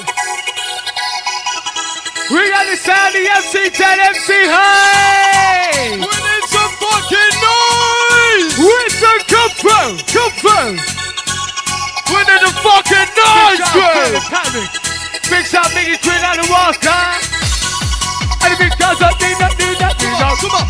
We got the sound of the MC10, MC Hey! We need some fucking noise! With the come through! We need the fucking noise, bro! Big shout, Mickey Queen out of Walker! And the big guys up, do not. Come on!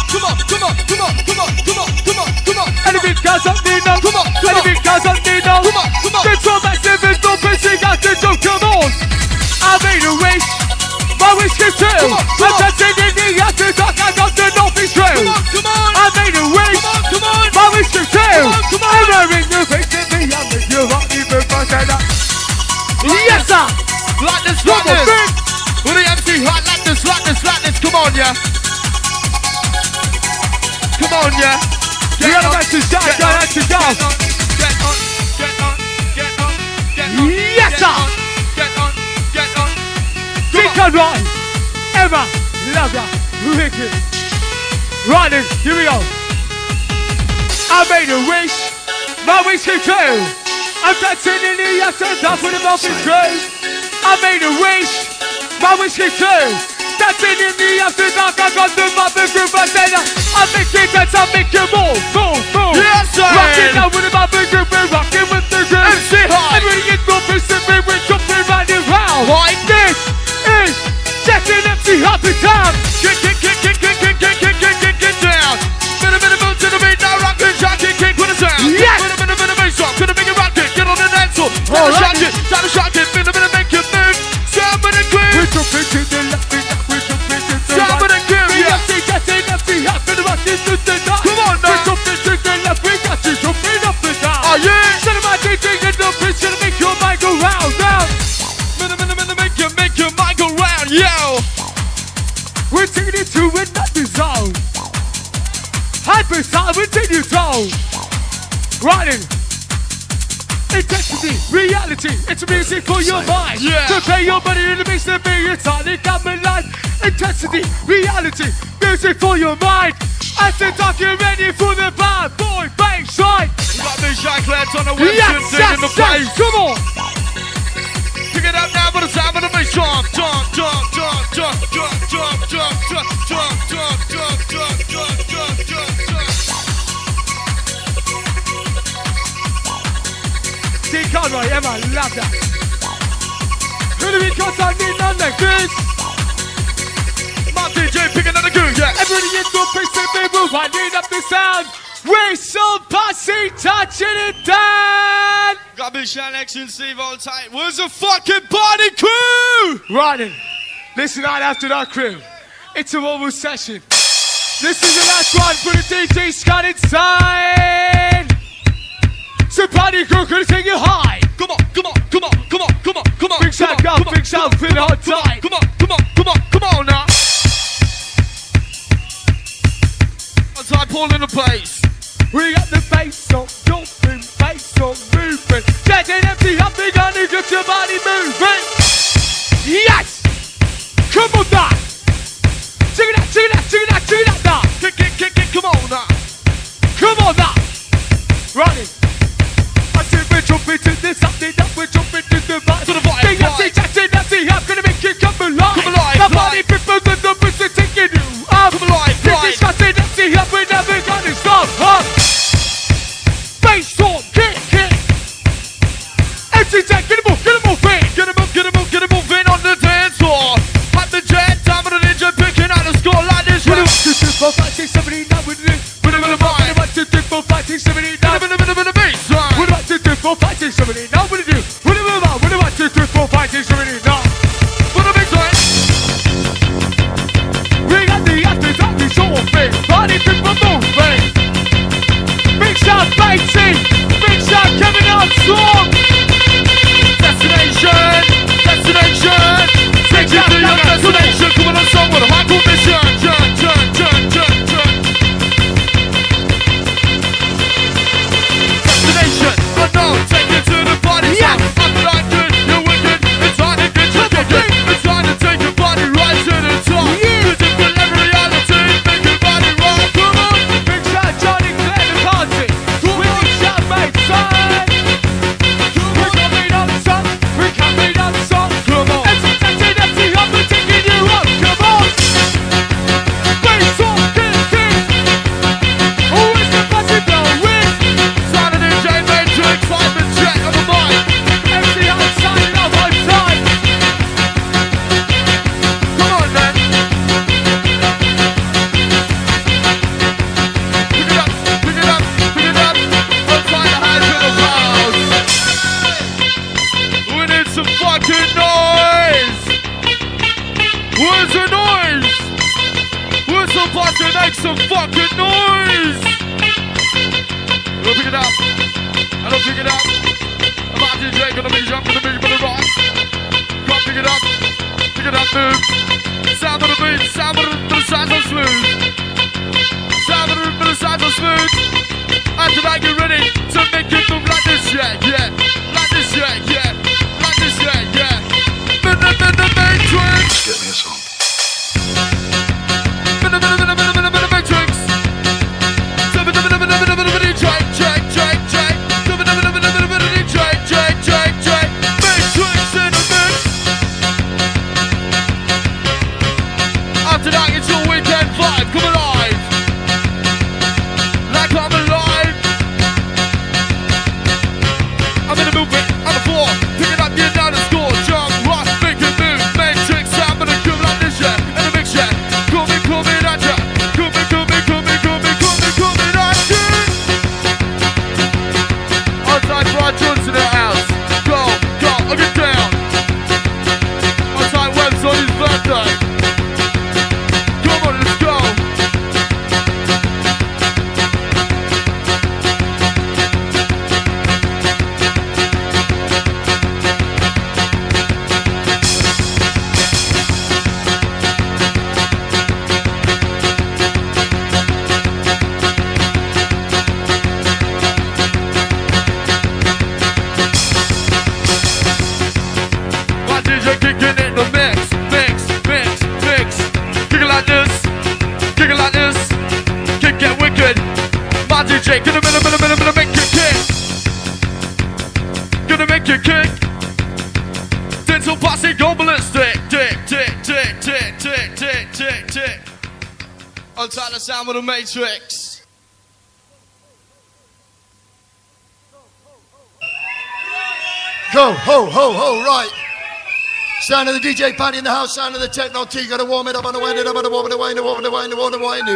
And the big guys up, do not. And the big guys up, do not. Control massive and don't push it out the door, come on! I made a wish! My wish came true. I'm touching in the after dark. I got the Northeast Trail. Come on. I made a wish. Come on. My wish came true. I'm wearing the face of me. I'm with you. I'm even fucking up. Yes, sir. Like this. With the MC hot like this. Come on, yeah. We got a match to start. Get on. Yes, sir. Get on. Big right, Emma, love ya, wicked. Right then, here we go. I made a wish, my wish came true. I'm dancing in the after dark with the muffin crew. I made a wish, my wish came true. Dancing in the after dark, I got the mother group and then I make it dance, I make you move. Yes, sir. Rocking now with the mother group, we're rocking with the group. MC High. And when you get no Pacific, we're jumping right around. Like this is Jetting MC High to town. Get down. Bit of to the beat, now rockin', kick with a sound. Yes. Bit of bass drop, gonna make it rock it, get on the dance floor. Time to shock it, bit of make you move. Jump in the groove. We're jumping to the left, we're jumping to the right. Jump in the groove, yeah. Jetting MC High for the rock is to the night. Come on now. We're jumping to the left, we got you jumping up and down. Oh yeah. Set my DJ in the pitch, gonna make your mind go round, round. Make your mind go round, yo. We're taking it to another zone. Hyper sound, we're taking it zone. Riding. Intensity, reality, it's music for your mind. Yeah. Prepare your body in the mix to be entirely coming live. Intensity, reality, music for your mind. As the dark, you're ready for the bad boy bass line. We got Miss Jacqueline on the website, in the place. Come on. Pick it up now for the sound of the bass. Jump. See Conroy, Emma, love that. Who do we got on in on like this? My DJ picking up the goon, yeah. Everybody in the place, they move, winding up the sound. We're so posse, touching it down. Got Big Sean X and Steve all tight. Where's the fucking party crew? Riding. Listen out after that crew. It's a mobile session. This is the last one for the DJ Scott inside. So party crew, gonna take you high. Come on. Big shout out, big shout, feel hot tight. Come on now. As I pull in the bass. We got the bass on, jumping, bass on, moving. Jetting empty up, big on it, get your body moving. Yes! Come on now. Check it out now. Kick, come on now. Come on now. Running. I see we're jumping to this, something that we're jumping to the right. To the right. Jetting, I'm gonna make it come alive. The body people in the business taking you up. Come alive, this is Jetting MC up, we're never gonna stop. Bass storm, kick. MC Jack, get him moving. Get him moving on the dance floor. At the jet, time of the ninja picking out the score like this. 1, 2, 3, 4, 5, 6, 7, 8, 9 with it. 1, 2, 3, 4, 5, 6, 7, 8, 9. 1, 2, 3, 4, 5, 6, 7, 8, 9. What do you do? 1, 2, 3, 4, 5, 6, 7, 8, 9. What a big time. We got the after dark is open. Body people moving. Big shot, Batesy. Big shot, Kevin on song. Destination. Take you to your destination. Coming on song with a hardcore mission. Turn. Destination. But no, take you to the party. Yeah. After that good, you're wicked. It's hard to get you kicking. It's hard to take your body right to the top. Physical every reality. Make your body rock. Come on. Big shot, Johnny Claire, the party. Big shot, mate, son. We're coming on top. Come on. It's taking empty up and taking you up. Come on. Bass on, kick. Who is the party blowing? Sound of DJ Matrix, Simon Jet on the mic. MC outside of our time. Come on, man. Pick it up. Let's find the hands in the house. We need some fucking noise. Where's the noise? Where's the fucking make some fucking noise? We'll pick it up. I don't pick it up. I'm out DJ, gonna be jump, gonna rock. Come pick it up, move. Sound of the beat, sound of the sides are smooth. Sound of the sides are smooth. After that, get ready to make it move like this, yeah. Like this, yeah. The Matrix. Get me a song. The Matrix. Check. Matrix. Whistle posse go ballistic. Tick, tick, tick, tick, tick, tick, tick, tick. On time to sound with the Matrix. Go, ho, ho, ho, right. Sound of the DJ party in the house, sound of the techno T. Gotta warm it up on the wind, up on the warm, the wind, the warm, the wind, the warm, the wind.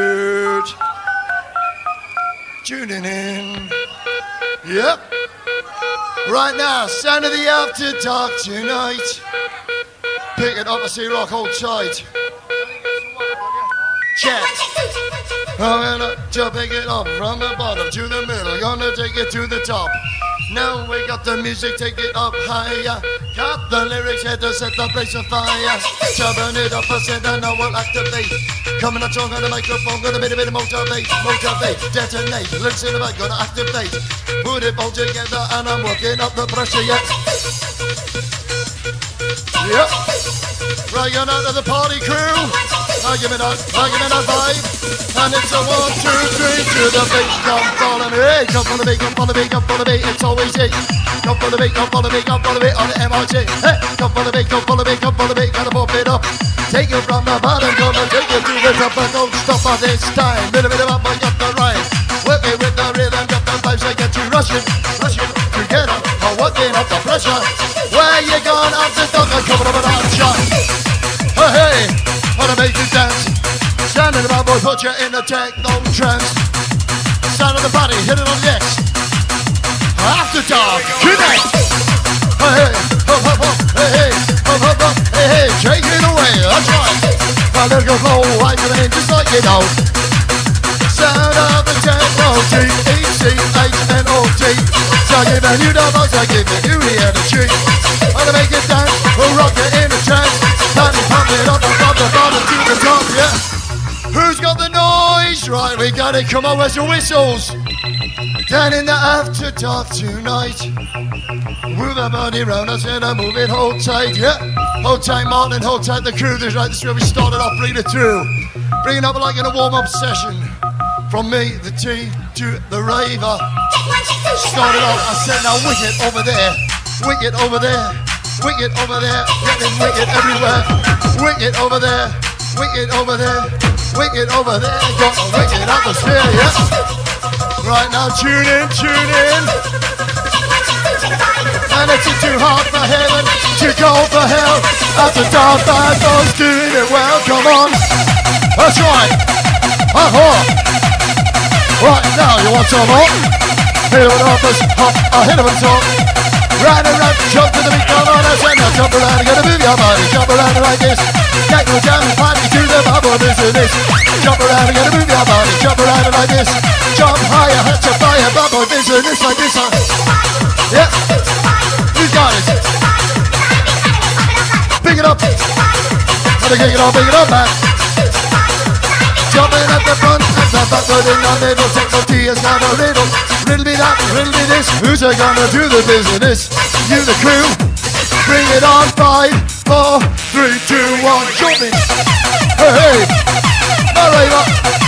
Tuning in. Yep. Right now, sound of the after dark tonight. Pick it up, I see rock, hold tight. Check. I'm gonna pick it up from the bottom to the middle. Gonna take it to the top. Now we got the music, take it up higher. Got the lyrics here to set the place on fire. Chubbing it up, I said I know we'll activate. Coming up strong on the microphone, gonna be a bit of motivate, detonate. Listen to it, gonna activate. Put it all together and I'm working up the pressure, yeah. Yep. Right on out of the party crew. I give it that vibe. And it's a 1, 2, 3 to the beat. Come follow me, hey, come follow me, come follow me, come follow me. It's always it. Come follow me, come follow me, come follow me on the MRT. Hey, come follow me, come follow me, come follow me. Gotta pop it up. Take it from the bottom, gonna take it to the top, but don't stop on this time. Little bit up, I got the rhyme. Working with the rhythm, got the vibes, I get you rushing together. I'm working up the pressure. Where you going? I'm the dog, I'm coming up and on shot. Hey, hey, wanna make you dance. Sound of the bad boy, put you in a techno trance. Sound of the body, hit it on the X. After dark, connect. Hey, hey, hop, hop, hop, hey, hey, hop, hop, hop, hey, hey, take it away, that's right. My little flow, I come in just like you know. Sound of the techno, T-E-C-H-N-O-T. So give me you the buzz, I give you the energy. Wanna make it dance, we'll rock it in a trance. Pump it up, above the bottom to the top, yeah. Who's got the noise? Right, we got it, come on, where's your whistles? Down in the after dark tonight. Move that body round, I said I move it, hold tight, yeah. Hold tight, Martin, hold tight the crew. This is where we started off, bring it through. Bring it up like in a warm-up session. From me, the T, to the raver. Started off, I said now wicked over there. Wicked over there. Wicked over there. Getting wicked everywhere. Wicked over there. Wicked over there. Wicked over there. Got a wicked atmosphere, yeah. Right now, tune in, tune in. And it's too hard for heaven, too cold for hell. After dark, bad boys doing it well. Come on, that's right. Right now, you want some more? Hit him with offers, hit him with top. Right around, jump to the beat, come on, that's right now. Jump around, you gotta move your body, jump around like this. Get go down and party to the bubble business. Jump around, you gotta move your body, jump around like this. Jump higher, hat to fire, bubble business like this. Yeah. Who's got it? Pick it up. Gotta kick it up, man. Jumping at the front, at the back, but in the middle. Techno T is not a riddle. Riddle be that, riddle be this. Who's gonna do the business? You, the crew. Bring it on, 5, 4, 3, 2, 1, jump in. Hey, hey. Narrator.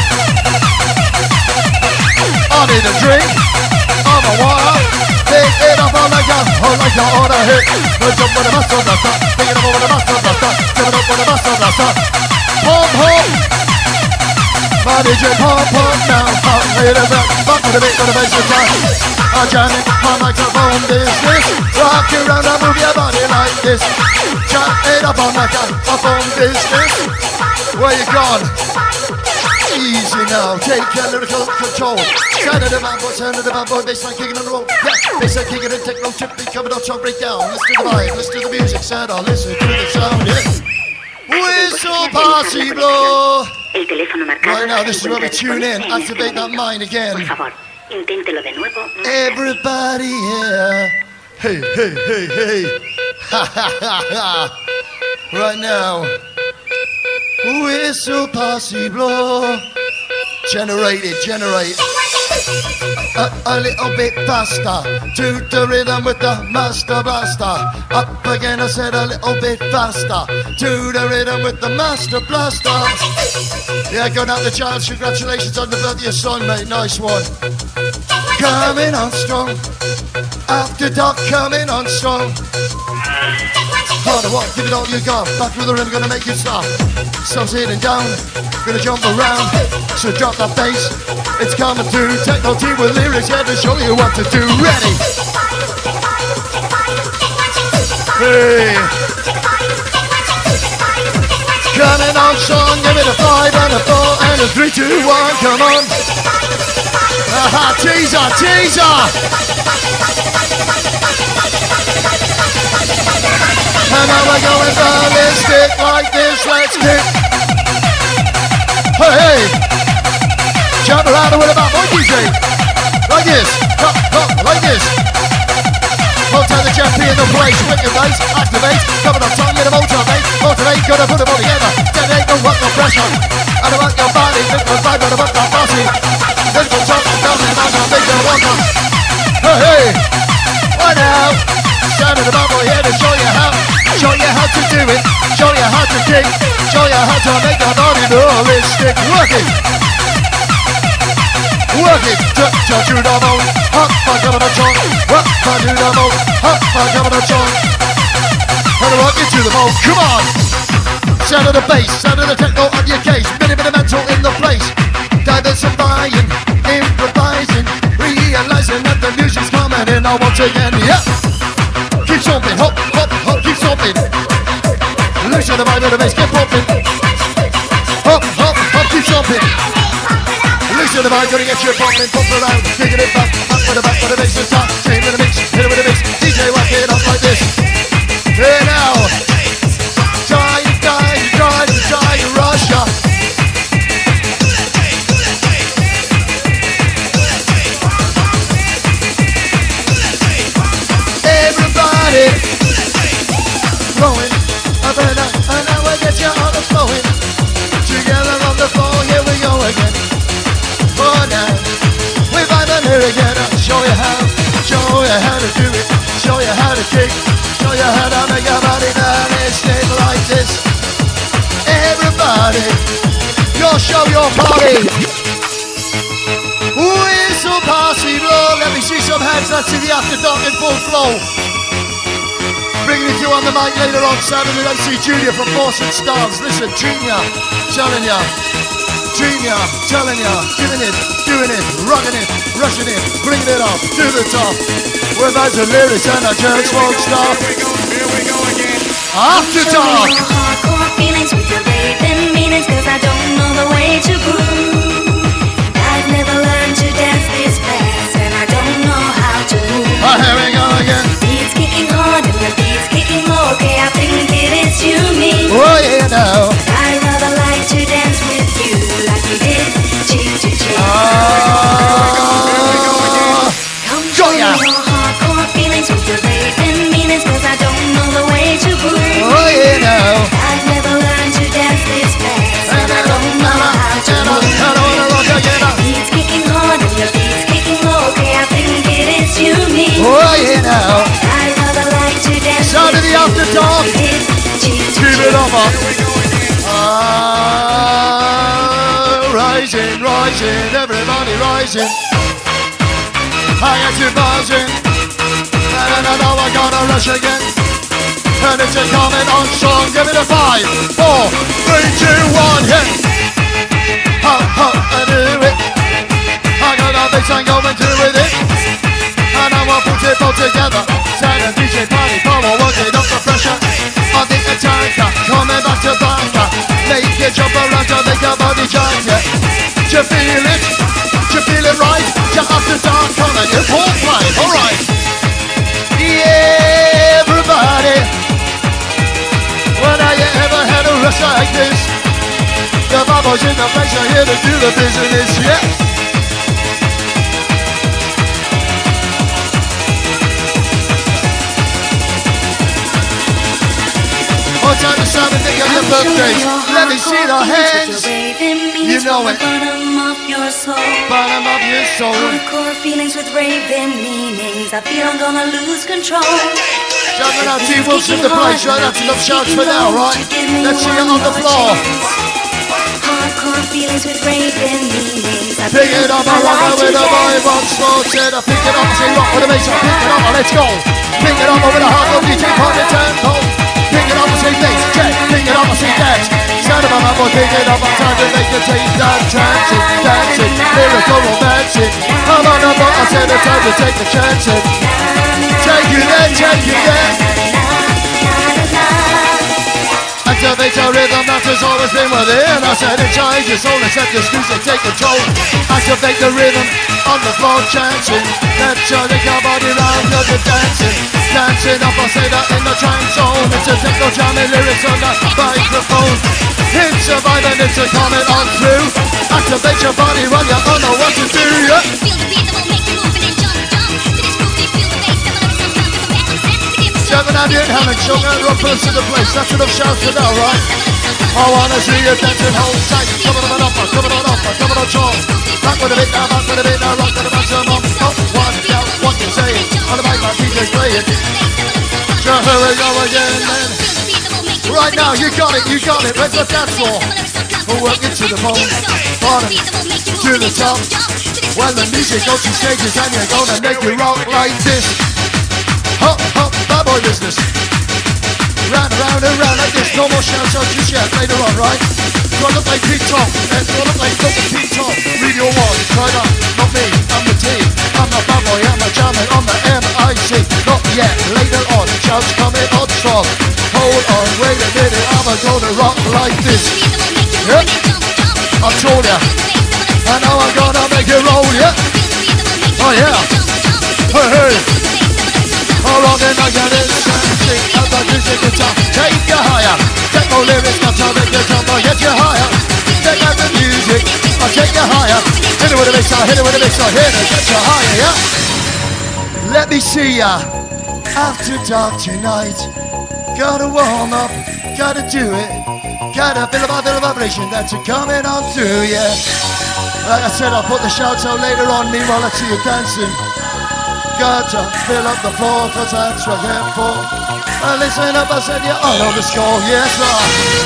I need a drink. I'm a water. Pick it up on the gun, on a hit. We'll jump with the muscle blaster. Pick it up over the muscle blaster. Jump it up with the muscle blaster. Pump, pump. My DJ pump, pump now. Pump, hit it back. Pump with the beat, with the bass is down. I'm jamming my microphone business. Rock around and move your body like this. Jump it up on the microphone business. Where you gone? Easy now, take lyrical control. Sound of the bad boy, bassline kicking on the roll. Yeah, bassline kicking and techno chip, be covered up, chop break down. Listen to the vibe, listen to the music, sound on, listen to the sound, yeah. Whistle posse blow. Right now, this is where we tune in, activate that mind again. Everybody here. Hey, hey, hey, hey. Ha ha ha ha. Right now. Whistle posse blow. Generate it, generate. A little bit faster. To the rhythm with the master blaster. Up again, I said a little bit faster. To the rhythm with the master blaster. Yeah, going out the chance. Congratulations on the birthday son, mate. Nice one. Coming on strong. After dark, coming on strong. gotta what? Give it all you got. Back through the rim, gonna make it stop. So sitting down, gonna jump around. So drop that bass. It's coming through. Techno team with lyrics, yeah, to show you what to do. Ready? Hey. Coming on strong, give it a 5 and a 4 and a 3, 2, 1, come on. Aha, teaser, teaser. And now we're going ballistic like this, let's kick. Hey, hey. Jump around and with about one DJ. Like this, like this. Hold to the champion in the place, wicked bass, activate, coming on tongue in the motivate, gotta put them all together, detonate, don't want no pressure. I don't want your body, think the vibe, I don't want that bossy. Little jump, I'm coming, I'm gonna make you walk on. Hey, hey, right now, sound of the bubble here to show you how to do it, show you how to kick, show you how to make your body realistic, work it. Work it, touch you the bone, hop, I got a chunk, hop, I do the bone, hop, I got a chunk. And rock it to the bone, come on. Sound of the bass, sound of the techno on your case, mental in the place. Diversifying, improvising, realizing that the music's coming in now once again, yeah. Keep stomping, hop, hop, hop, keep stomping. Loosen the vibe of the bass, get popping. Hop, hop, hop, keep stomping. Listen to the vibe, gonna get you popping, pop around, kicking it back, up with the back, with the bass and start, chain with the mix, hit it with the mix, DJ whack it up like this. Here now, die, Russia. Everybody, flowing, up and up, and now we get you on the flowing. Together on the floor, here we go again. Oh, now, we vibe on here again. Show you how to do it. Show you how to kick. Show you how to make your body ballistic like this. Everybody, your show, your party. Whistle party blow. Let me see some hands. Let's see the After Dark in full flow. Bringing it to you on the mic later on Saturday. Let's see Junior from Boston Stars. Listen, Junior, telling ya. Junior, telling ya, giving it, doing it, rocking it, rushing it, bringing it up to the top. We're about to lyrics and our church won't stop. Here we go again. Show After me Dark. your hardcore feelings with your raving meanings, cause I don't know the way to groove. I've never learned to dance this fast, and I don't know how to move. Here we go again. Beats kicking hard and the beats kicking low. Okay, I think it is you, me. Oh yeah, now. I'd rather like to dance with you like we did, cheek to cheek. Come show me your hardcore feelings with your raving meanings, cause I don't know the way to groove. Oh yeah, now. I've never learned to dance this fast, and I don't know how to move. Beats kicking hard and your beats kicking low. Okay, I think it is you, me. Oh yeah, now. I'd rather like to dance Sound of with the you After Dark. like we did, cheek to Keep it cheek. up. Rising, rising, everybody rising. I got you buzzing, and I know I gotta rush again. And it's a comment on song, give it a 5, 4, 3, 2, 1, hit. Ho, ho, I do it. I got a bass line going through with it. And I will put it all together. Sound a DJ party, power, working up the pressure. On the attacker, coming back to backer. Make you jump around to make your body jump, yeah. Do you feel it? Do you feel it right? You're After Dark coming, you're full flight, alright. Yeah, everybody. When have you ever had a rush like this? The bubbles in the place are here to do the business, yeah. What's on the Sunday day of your birthdays? Let me see the hands. You know it. Bottom of your soul. Bottom of your soul. Hardcore feelings with raving meanings. I feel I'm gonna lose control. Jumping out T. Wilson the place, right? That's enough shouts for now, right? Let's see it on the floor. Hardcore feelings with raving meanings. Pick it up, I rock it with a boy once more. Said I pick it up, say rock with a bass. Pick it up, let's go. Pick it up with a hardcore DJ, call it tempo. Pick it dance. Sound of my mouth, we'll take it up on time to make you take that trancing, dancing, lyrical romancing. I'm on the boat, I said it's time to take the chances. Take you there, take you there. Activate your rhythm that has always been within. I said inside your soul and set this music take control. Activate the rhythm on the floor chancing. Let's turn your body round cause you're dancing. Dancing up, I say that in the trance zone. It's a techno jamming lyrics on the microphone. It's a vibe and it's a comment on through. Activate your body when you don't know what to do, yeah. Feel the beat that will make you move and then jump, jump. To this groove, they feel the bass. Never let it stop, cause the band will set to give us Seven ambient Hammond, sugar and rock to the place. That's enough shouts for now, right? I wanna see you dancing, hold tight. Coming on up, coming on up, coming on strong. Back with a bit now, back with a bit now, rock to the bottom up. Up, one, down, what you saying? On the mic, my DJ's playing. So here we go again, then. Right now, you got it, you got it. Where's the dance floor? We're working to the bottom, bottom, to the top. When the music goes to stages and you're gonna make it rock like this. Hop, hop, bad boy business. Round, around, and round like this. No more shouts out just yet, later on, right? Try to play Pete Top, and try to play Pete Top. Read your one, try that, not me, I'm the team. I'm the bad boy, I'm the jamming, I'm the MIC. Not yet, later on, shouts coming on strong. Hold on, wait a minute, I'm gonna rock like this. Yep, I told ya. And now I'm gonna make it roll, yeah. Oh yeah. Hey, hey. Hold on, then I get it. Sing out the music guitar. Take you higher. Take no lyrics, not to make you jump. I'll get you higher. Take out the music. I'll take you higher. Hit it with a mixer, hit it with a mixer. Hit it, get you higher, yeah. Let me see ya. After dark tonight. Gotta warm up, gotta do it. Gotta feel the vibration that's coming on through, yeah. Like I said, I'll put the shouts out later on, meanwhile I see you dancing. Gotta fill up the floor, cause that's what I'm here for. Listen up, I said you all know the score, yes sir.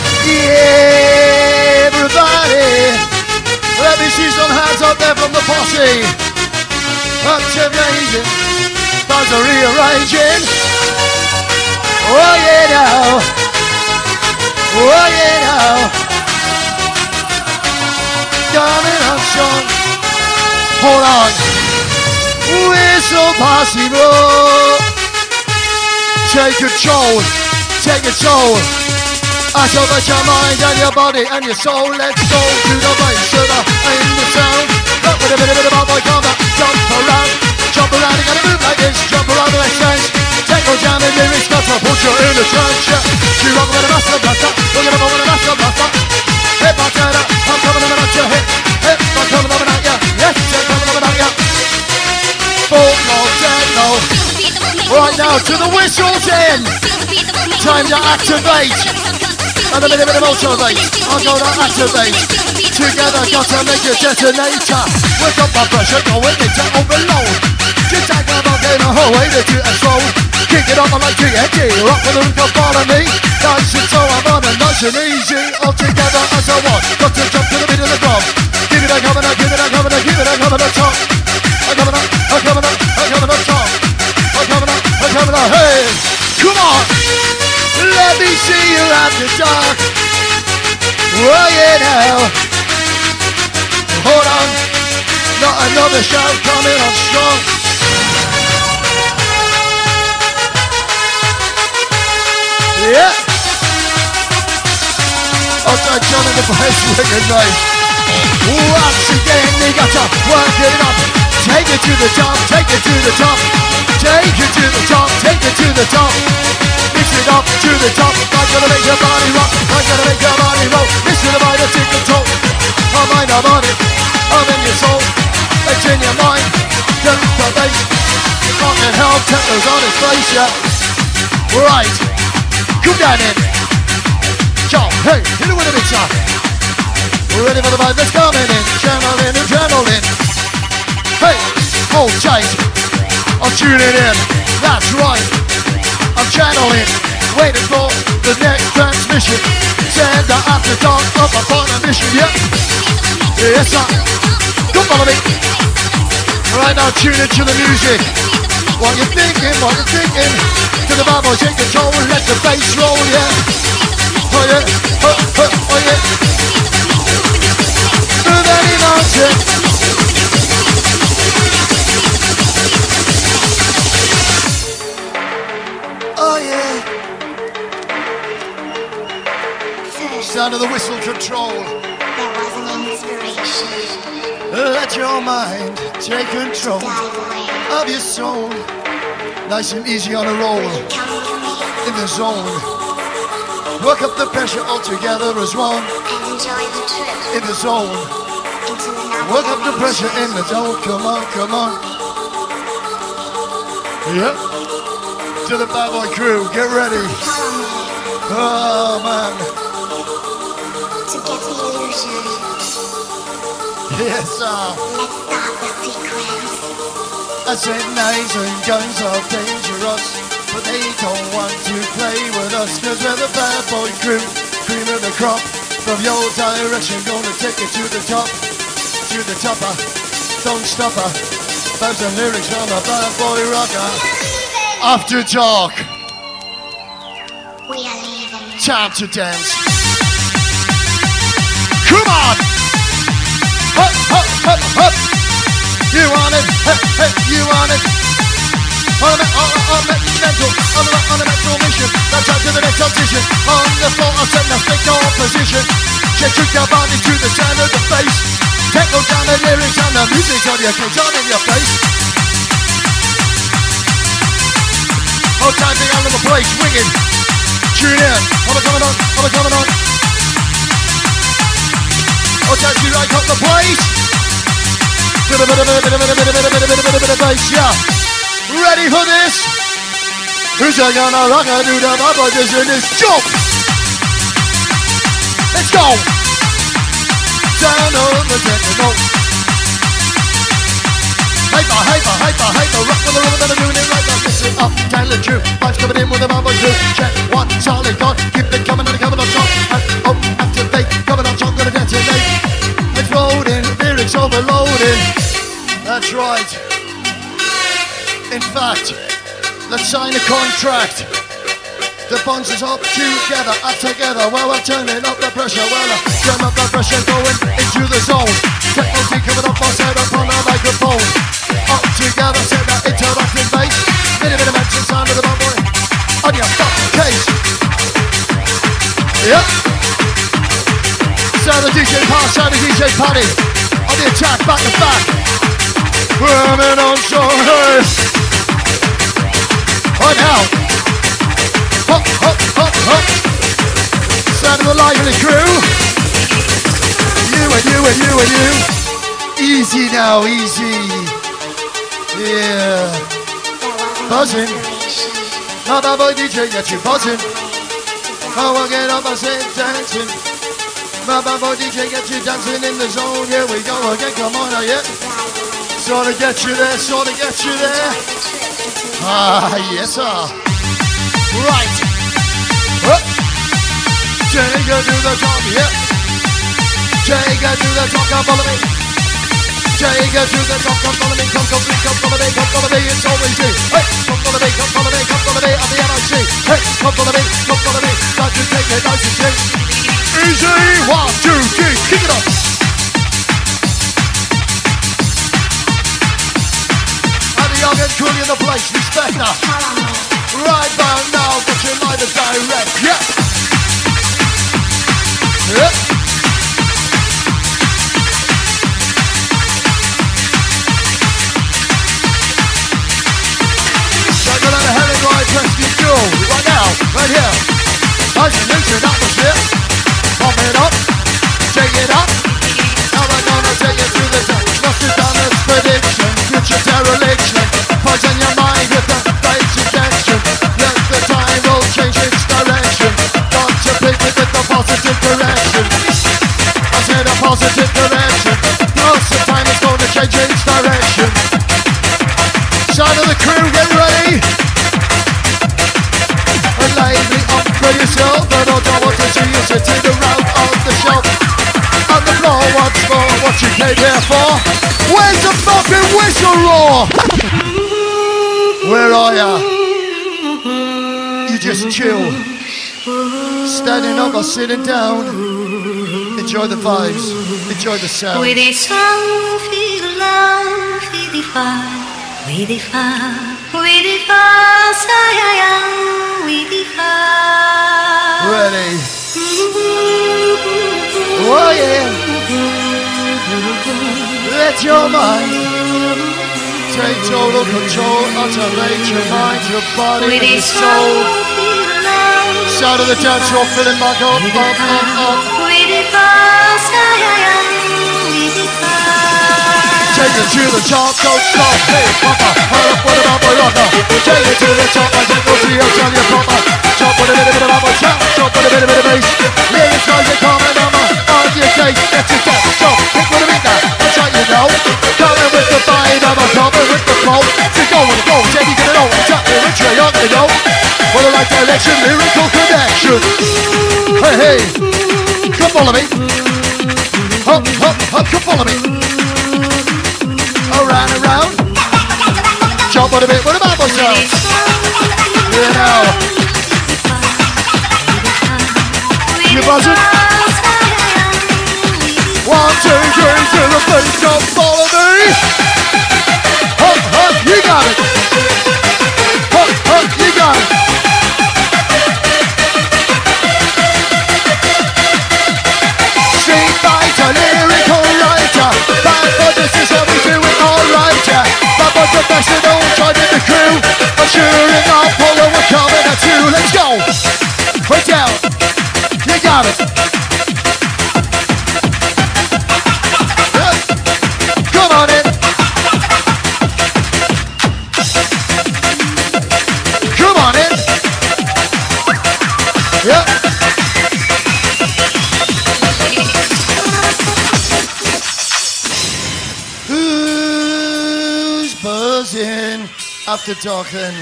Yeah, everybody. Let me see some hands up there from the posse. Activating, stars are rearranging. Oh yeah now, oh yeah now. Coming up strong. Hold on. Whistle possible. Take control, take control. Activate your mind and your body and your soul. Let's go to the bass of the sound. Look with a bit of bad boy combat. Jump around, you gotta move like this. Jump around the extent. Techno jamming lyrics, got to put you in a trance, yeah. She rock with a master blaster, look at him with a master blaster. Hit my turner, I'm coming over at your hip. Hip, I'm coming over at ya, yes, I'm coming over at ya. Full no, techno. Right now to the whistles in. Time to activate. And a bit of motivate. I'm gonna activate. Together got to make a detonator. Work up my pressure, going into overload. Just take a bug in a whole way to do a slow. Kick it up like TNT, rock with the rhythm, follow me. Nice and so I'm on and nice and easy. All together as I want, got to jump to the beat of the drum. Give it a coming up, give it a coming up, give it a coming up top. I'm coming up, I'm coming up, I'm coming up top. I'm coming up, I'm coming up, hey! Come on! Let me see you after dark. Oh yeah now. Hold on, not another shout coming on strong. Yeah. Outside John in the place, wicked nice. Once again, you gotta work it up. Take it to the top, take it to the top. Take it to the top, take it to the top. Mix it up to the top. I'm gonna make your body rock. I'm gonna make your body roll. Listen to my take control. I'm mind, our body. I'm in your soul. It's in your mind. Just the bass. Fucking hell, techno's on his face, yeah. Right. Come down in. Jump, hey, hit it with a big shot. We're ready for the vibe that's coming in. Channeling and channeling. Hey, hold tight. I'm tuning in. That's right. I'm channeling. Waiting for the next transmission. Send the after dark up upon a mission, yeah. Yes, sir. Come follow me. Right now, tune into the music. What you thinking, what you thinking? To the bad boys, take control, let the bass roll, yeah. Oh yeah, Sound of the whistle control. There was an inspiration. Let your mind take control Dive away. of your soul. Nice and easy on a roll. Come In the zone. Work up the pressure all together as one. and enjoy the trip In the zone. into another Work up the dimension. pressure in the zone. Come on, come on. Yep. To the Bad Boy crew, get ready. Follow me Oh man. to get the illusion. Yes, sir. Let's start the sequence. I said knives and guns are dangerous, but they don't want to play with us, cause we're the Bad Boy crew, cream of the crop. From your direction, gonna take it to the top, don't stop her. That's the lyrics from the Bad Boy rocker. After dark, We are leaving. time to dance. Come on! Hop, hop, hop, hop! You want it? Hey, hey, you want it? On a mental mission. That's out to the next audition. On the floor, I'll set the stick on position. Check your body to the sound of the bass. Techno down the lyrics and the music on your face, on in your face. Hold time, big all over the place, winging. Tune in. I'm coming on. Hold time, you right up the place. Bit of bass, yeah. Ready for this? Who's gonna rock and do the Bad Boy business? Jump! Let's go! Down on the techno. Hyper, rock with the rhythm and I'm doing it right now. Listen up, tell the truth. Vibes coming in with the Bad Boy crew. Check one, solid gun. Keep it coming and coming on top. And activate, coming on top, gonna detonate. Exploding, lyrics overloading. That's right. In fact, let's sign a contract. The bonds is up together. Well, we're turning up the pressure. Well, turn up the pressure, going into the zone. Technology coming up, I'll set up on the microphone. Up together, set that interactive bass. Bit of mention, sound of the Bad Boy. On your fucking case. Yep. Sound the DJ Pass, sound the DJ Paddy. On the attack, back to back. Women on shoulders. Right now. Hop, hop, hop, hop. Sound of the lively crew. You and you and you and you. Easy now, easy. Yeah. Buzzing. Now Bad Boy DJ, get you buzzing. Oh, I get up, I say dancing. My Bad Boy DJ, get you dancing in the zone. Here we go again, come on, yeah. Sort of get you there, sort of get you there. Ah, yes, sir. Right. Up. Jagger to the top, yep. Jagger to the top, come follow me. Jagger to the top, come follow me. Come follow me, it's always me. Hey, come follow me, I'm the NIC. Hey, come follow me, start to take it nice and sweet. Easy, 1, 2, 3, kick it up. Young and cool in the place, respect her. Right about now, get your line of direct, yeah. Yep. Take another Helen Ryan Preston Jewel, right now, right here. Nice and loose in atmosphere. Pump it up, shake it up. Now we're gonna take it to the top. Nostradamus prediction, future dereliction. Poison your mind with the right suggestion. Let the time roll change its direction. Got to pick it with the positive direction. I said a positive direction. Most of the time it's going to change its direction. Side of the crew, get ready. And lay up for yourself. But I don't want to see you sitting around on the shelf. On the floor once more, what you came here for? Where's the fucking whistle roar? Where are ya? You just chill. Standing up or sitting down. Enjoy the vibes. Enjoy the sound. With a song, feel love, feel the fire, with the fire, with the fire, with the fire. Ready. Let your mind take total control, alternate your mind, your body, and your soul. Shout to the dance floor, filling back up, up. Take it to the top, don't stop, hey, papa, hold up, what about my rocker? Take it to the top, I think we'll see how tell you proper. Chop with a bit of a chop, chop with a bit of bass. Lyrics guys are coming on your case. Get your top, chop, pick with a beat now, that's how you know. Coming with the vibe, I'm coming with the flow. So go with the go, Jenny gonna know, exactly which way you're gonna go. For the right direction, lyrical connection. Hey, hey, come follow me. Hop, hop, hop, come follow me. Around, around. Jump on a bit, what about myself? You know. You buzzing? 1, 2, 3, to the beat, jump, follow me. Hop, hop, you got it. Hop, hop, you got it. Street fighter, lyrical writer. Bad for this is how we do it, alright, yeah. Bad for professional, driving the crew. I'm sure enough, Polo, we're coming at you. Let's go. Put down. You got it. Yeah. Come on in. Come on in. Yeah. Who's buzzing after talking?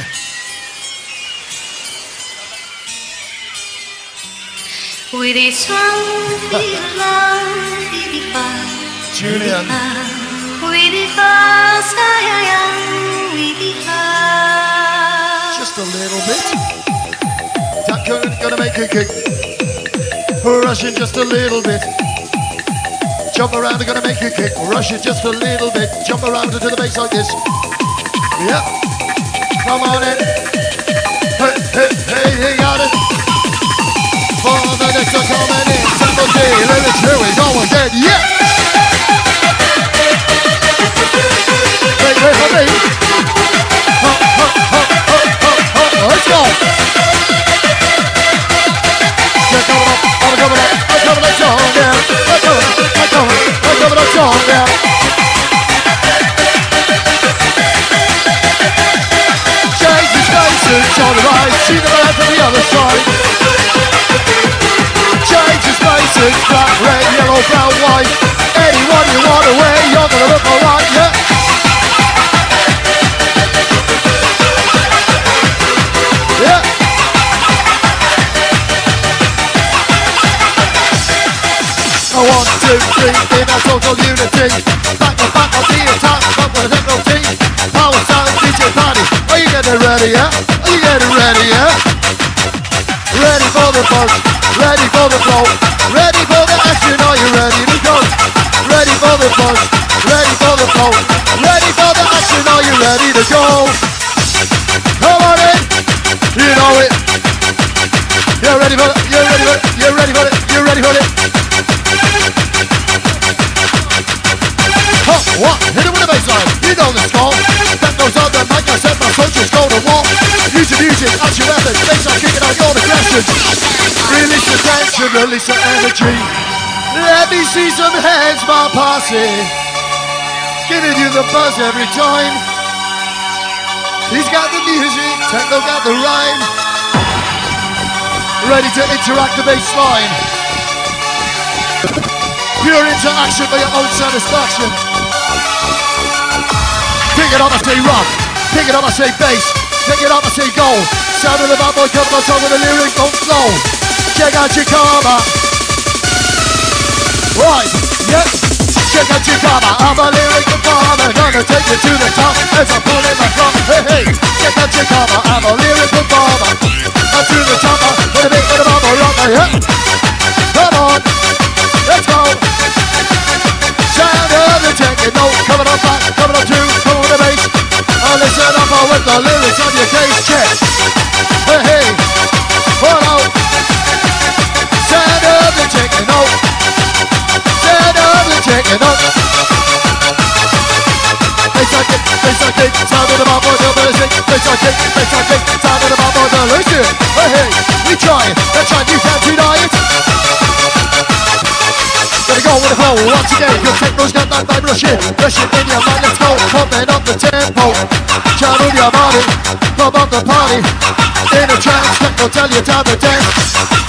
With this one, we love, we Julian. Just a little bit. That gonna make a kick. Rushing just a little bit. Jump around, gonna make a kick. Rushing just a little bit. Jump around into the bass like this. Yep. Come on in. Hey, hey, hey, you got it. For the next one coming in. Tempo D, lyrics, here we go again. Yeah. Wait for me. Let's go. Just coming up, I'm coming up, I'm coming up strong, yeah. I'm coming up strong, yeah. Change the spaces on the right, see the man from the other side. Change the spaces, black, red, yellow, brown, white. Anyone you want to wear, you're gonna look alright, yeah. Yeah. 1, 2, 3, in our total unity. Back to back on the attack, up with a techno team. Power sound, DJ party. Are you getting ready, yeah? Are you getting ready, yeah? Ready for the buzz, ready for the flow, ready for the action. Are you ready to go? Ready for the buzz, ready for the flow, ready for the action. Are you ready to go? Come on in, you know it. You're ready for it, you're ready for it, you're ready for it, you're ready for it. Huh, what? Hit it with a bassline, you know the score. That goes on the mic, I said my coaches go to war. Use the music, action method, bassline kicking out your aggression. Release the tension, release the energy. Let me see some hands, my posse. Giving you the buzz every time. He's got the music, techno got the rhyme. Ready to interact the bass line. Pure interaction for your own satisfaction. Pick it up, I say rock. Pick it up, I say bass. Pick it up, I say go. Sound of the bad boy coming on top with the lyric don't flow. Check out your karma. Right, yep. Check out your karma. I'm a lyrical farmer. Gonna take you to the top as I pull in my drum. Hey, hey. Check out your karma. I'm a lyrical farmer. I'm to the chopper. With a bit of a bubble rocker, yeah. Come on. Let's go. Sound of the techno. Coming on back, coming on two, coming on the bass. Oh, listen up with the lyrics on your case. Check. Hey, hey. Follow. Sound of the techno. Sound of the techno. kick, sound of the bubble, delicious. Hey, we try it, let's try, you can't deny it. Gotta go with the flow, once again, your techno's got that vibe, rush it in your mind, let's go, pumping up the tempo. Try move your body, pump up the party. In a trance, techno tell you time to dance.